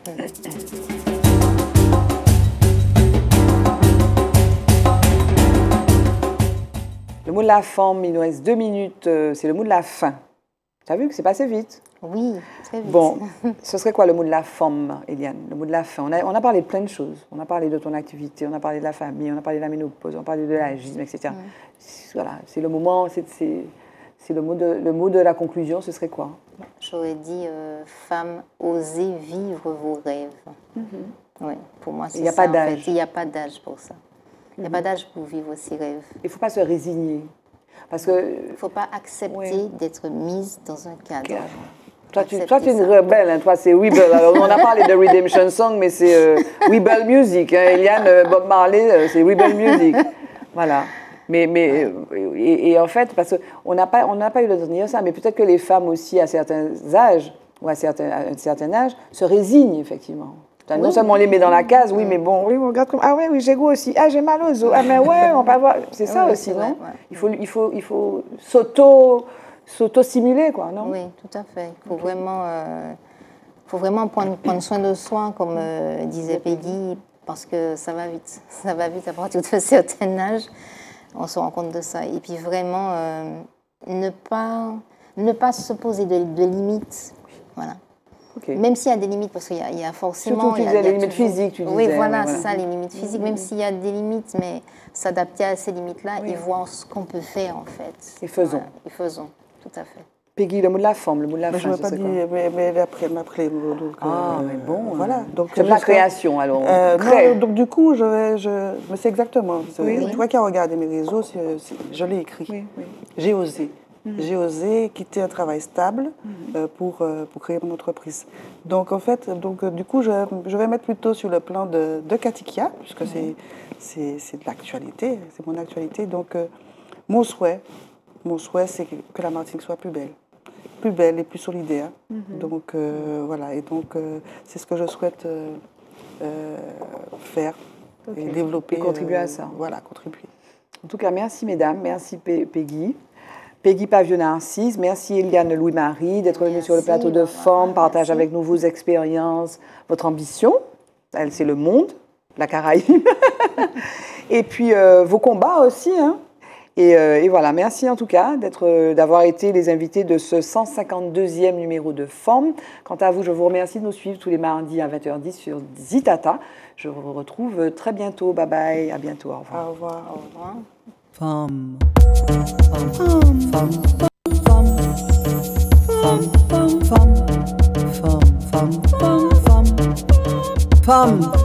Le mot de la femme, il nous reste deux minutes, c'est le mot de la fin. Tu as vu que c'est passé vite? Oui, très vite. Bon, ce serait quoi le mot de la femme, Eliane? Le mot de la fin. On a, on a parlé de plein de choses. On a parlé de ton activité, on a parlé de la famille, on a parlé de la ménopause, on a parlé de l'agisme, et cetera. Mm. Voilà, c'est le moment, c'est, c'est, c'est le, mot de, le mot de la conclusion, ce serait quoi? J'aurais dit, euh, femme, osez vivre vos rêves. Mm-hmm. Oui, pour moi, c'est ça. Il n'y a pas d'âge. En fait. Il n'y a pas d'âge pour ça. Il n'y a pas d'âge pour vivre ses rêves. Il ne faut pas se résigner. Parce que... Il ne faut pas accepter oui. d'être mise dans un cadre. cadre. Toi, tu, toi, tu es une rebelle. Hein. Toi, c'est Rebel. Alors, on a parlé de Redemption Song, mais c'est euh, Rebel Music. Hein. Eliane, euh, Bob Marley, euh, c'est Rebel Music. Voilà. Mais, mais euh, et, et en fait, parce qu'on n'a pas, on n'a pas eu le temps de dire ça, mais peut-être que les femmes aussi, à certains âges, ou à, certains, à un certain âge, se résignent, effectivement. Oui. Non seulement on les met dans la case, oui, mais bon, oui, on regarde comme, ah ouais, oui, j'ai goût aussi, ah, j'ai mal aux os, ah, mais ouais, on va voir. C'est ça oui, aussi, c'est non vrai, ouais. Il faut, il faut, il faut s'auto, s'auto-stimuler, quoi, non? Oui, tout à fait. Il faut okay. vraiment, euh, faut vraiment prendre, prendre soin de soi, comme euh, disait Peggy, parce que ça va vite. Ça va vite à partir d'un certain âge, on se rend compte de ça. Et puis vraiment, euh, ne, pas, ne pas se poser de, de limites, voilà. Okay. Même s'il y a des limites, parce qu'il y a, il y a forcément... Surtout, tu disais les limites toujours... physiques, tu disais. Oui, voilà, voilà. c'est ça, les limites physiques. Mm-hmm. Même s'il y a des limites, mais s'adapter à ces limites-là oui. et voir ce qu'on peut faire, en fait. Et faisons. Voilà, et faisons, tout à fait. Peggy, le mot de la femme, le mot de la mais fin, je ne veux pas dire, mais, mais après, après les mots, donc... Ah, euh, mais bon, voilà. Donc, c'est de la création, alors. Euh, non, donc, du coup, je vais... Je, mais c'est exactement... Oui, oui. Toi qui as regardé mes réseaux, c'est, c'est, je l'ai écrit. Oui, oui. J'ai osé. J'ai osé quitter un travail stable mm-hmm. euh, pour, euh, pour créer mon entreprise. Donc, en fait, donc, euh, du coup, je, je vais mettre plutôt sur le plan de, de Katikia, puisque mm-hmm. c'est, c'est, c'est de l'actualité, c'est mon actualité. Donc, euh, mon souhait, mon souhait, c'est que, que la Martinique soit plus belle. Plus belle et plus solidaire. Mm-hmm. Donc, euh, voilà. Et donc, euh, c'est ce que je souhaite euh, euh, faire okay. et développer. Et contribuer euh, à ça. Voilà, contribuer. En tout cas, merci, mesdames. Merci, P- Peggy. Peggy Pavio-Narcisse, merci Eliane Louis-Marie d'être venue sur le plateau de Forme, partage avec nous vos expériences, votre ambition, elle c'est le monde, la Caraïbe, et puis euh, vos combats aussi. Hein. Et, euh, et voilà, merci en tout cas d'être, d'avoir été les invités de ce cent cinquante-deuxième numéro de Forme. Quant à vous, je vous remercie de nous suivre tous les mardis à vingt heures dix sur Zitata. Je vous retrouve très bientôt. Bye bye, à bientôt. Au revoir. Au revoir. Au revoir. Femme. Femme, femme, femme, femme, femme, femme, femme, femme, femme, femme, femme.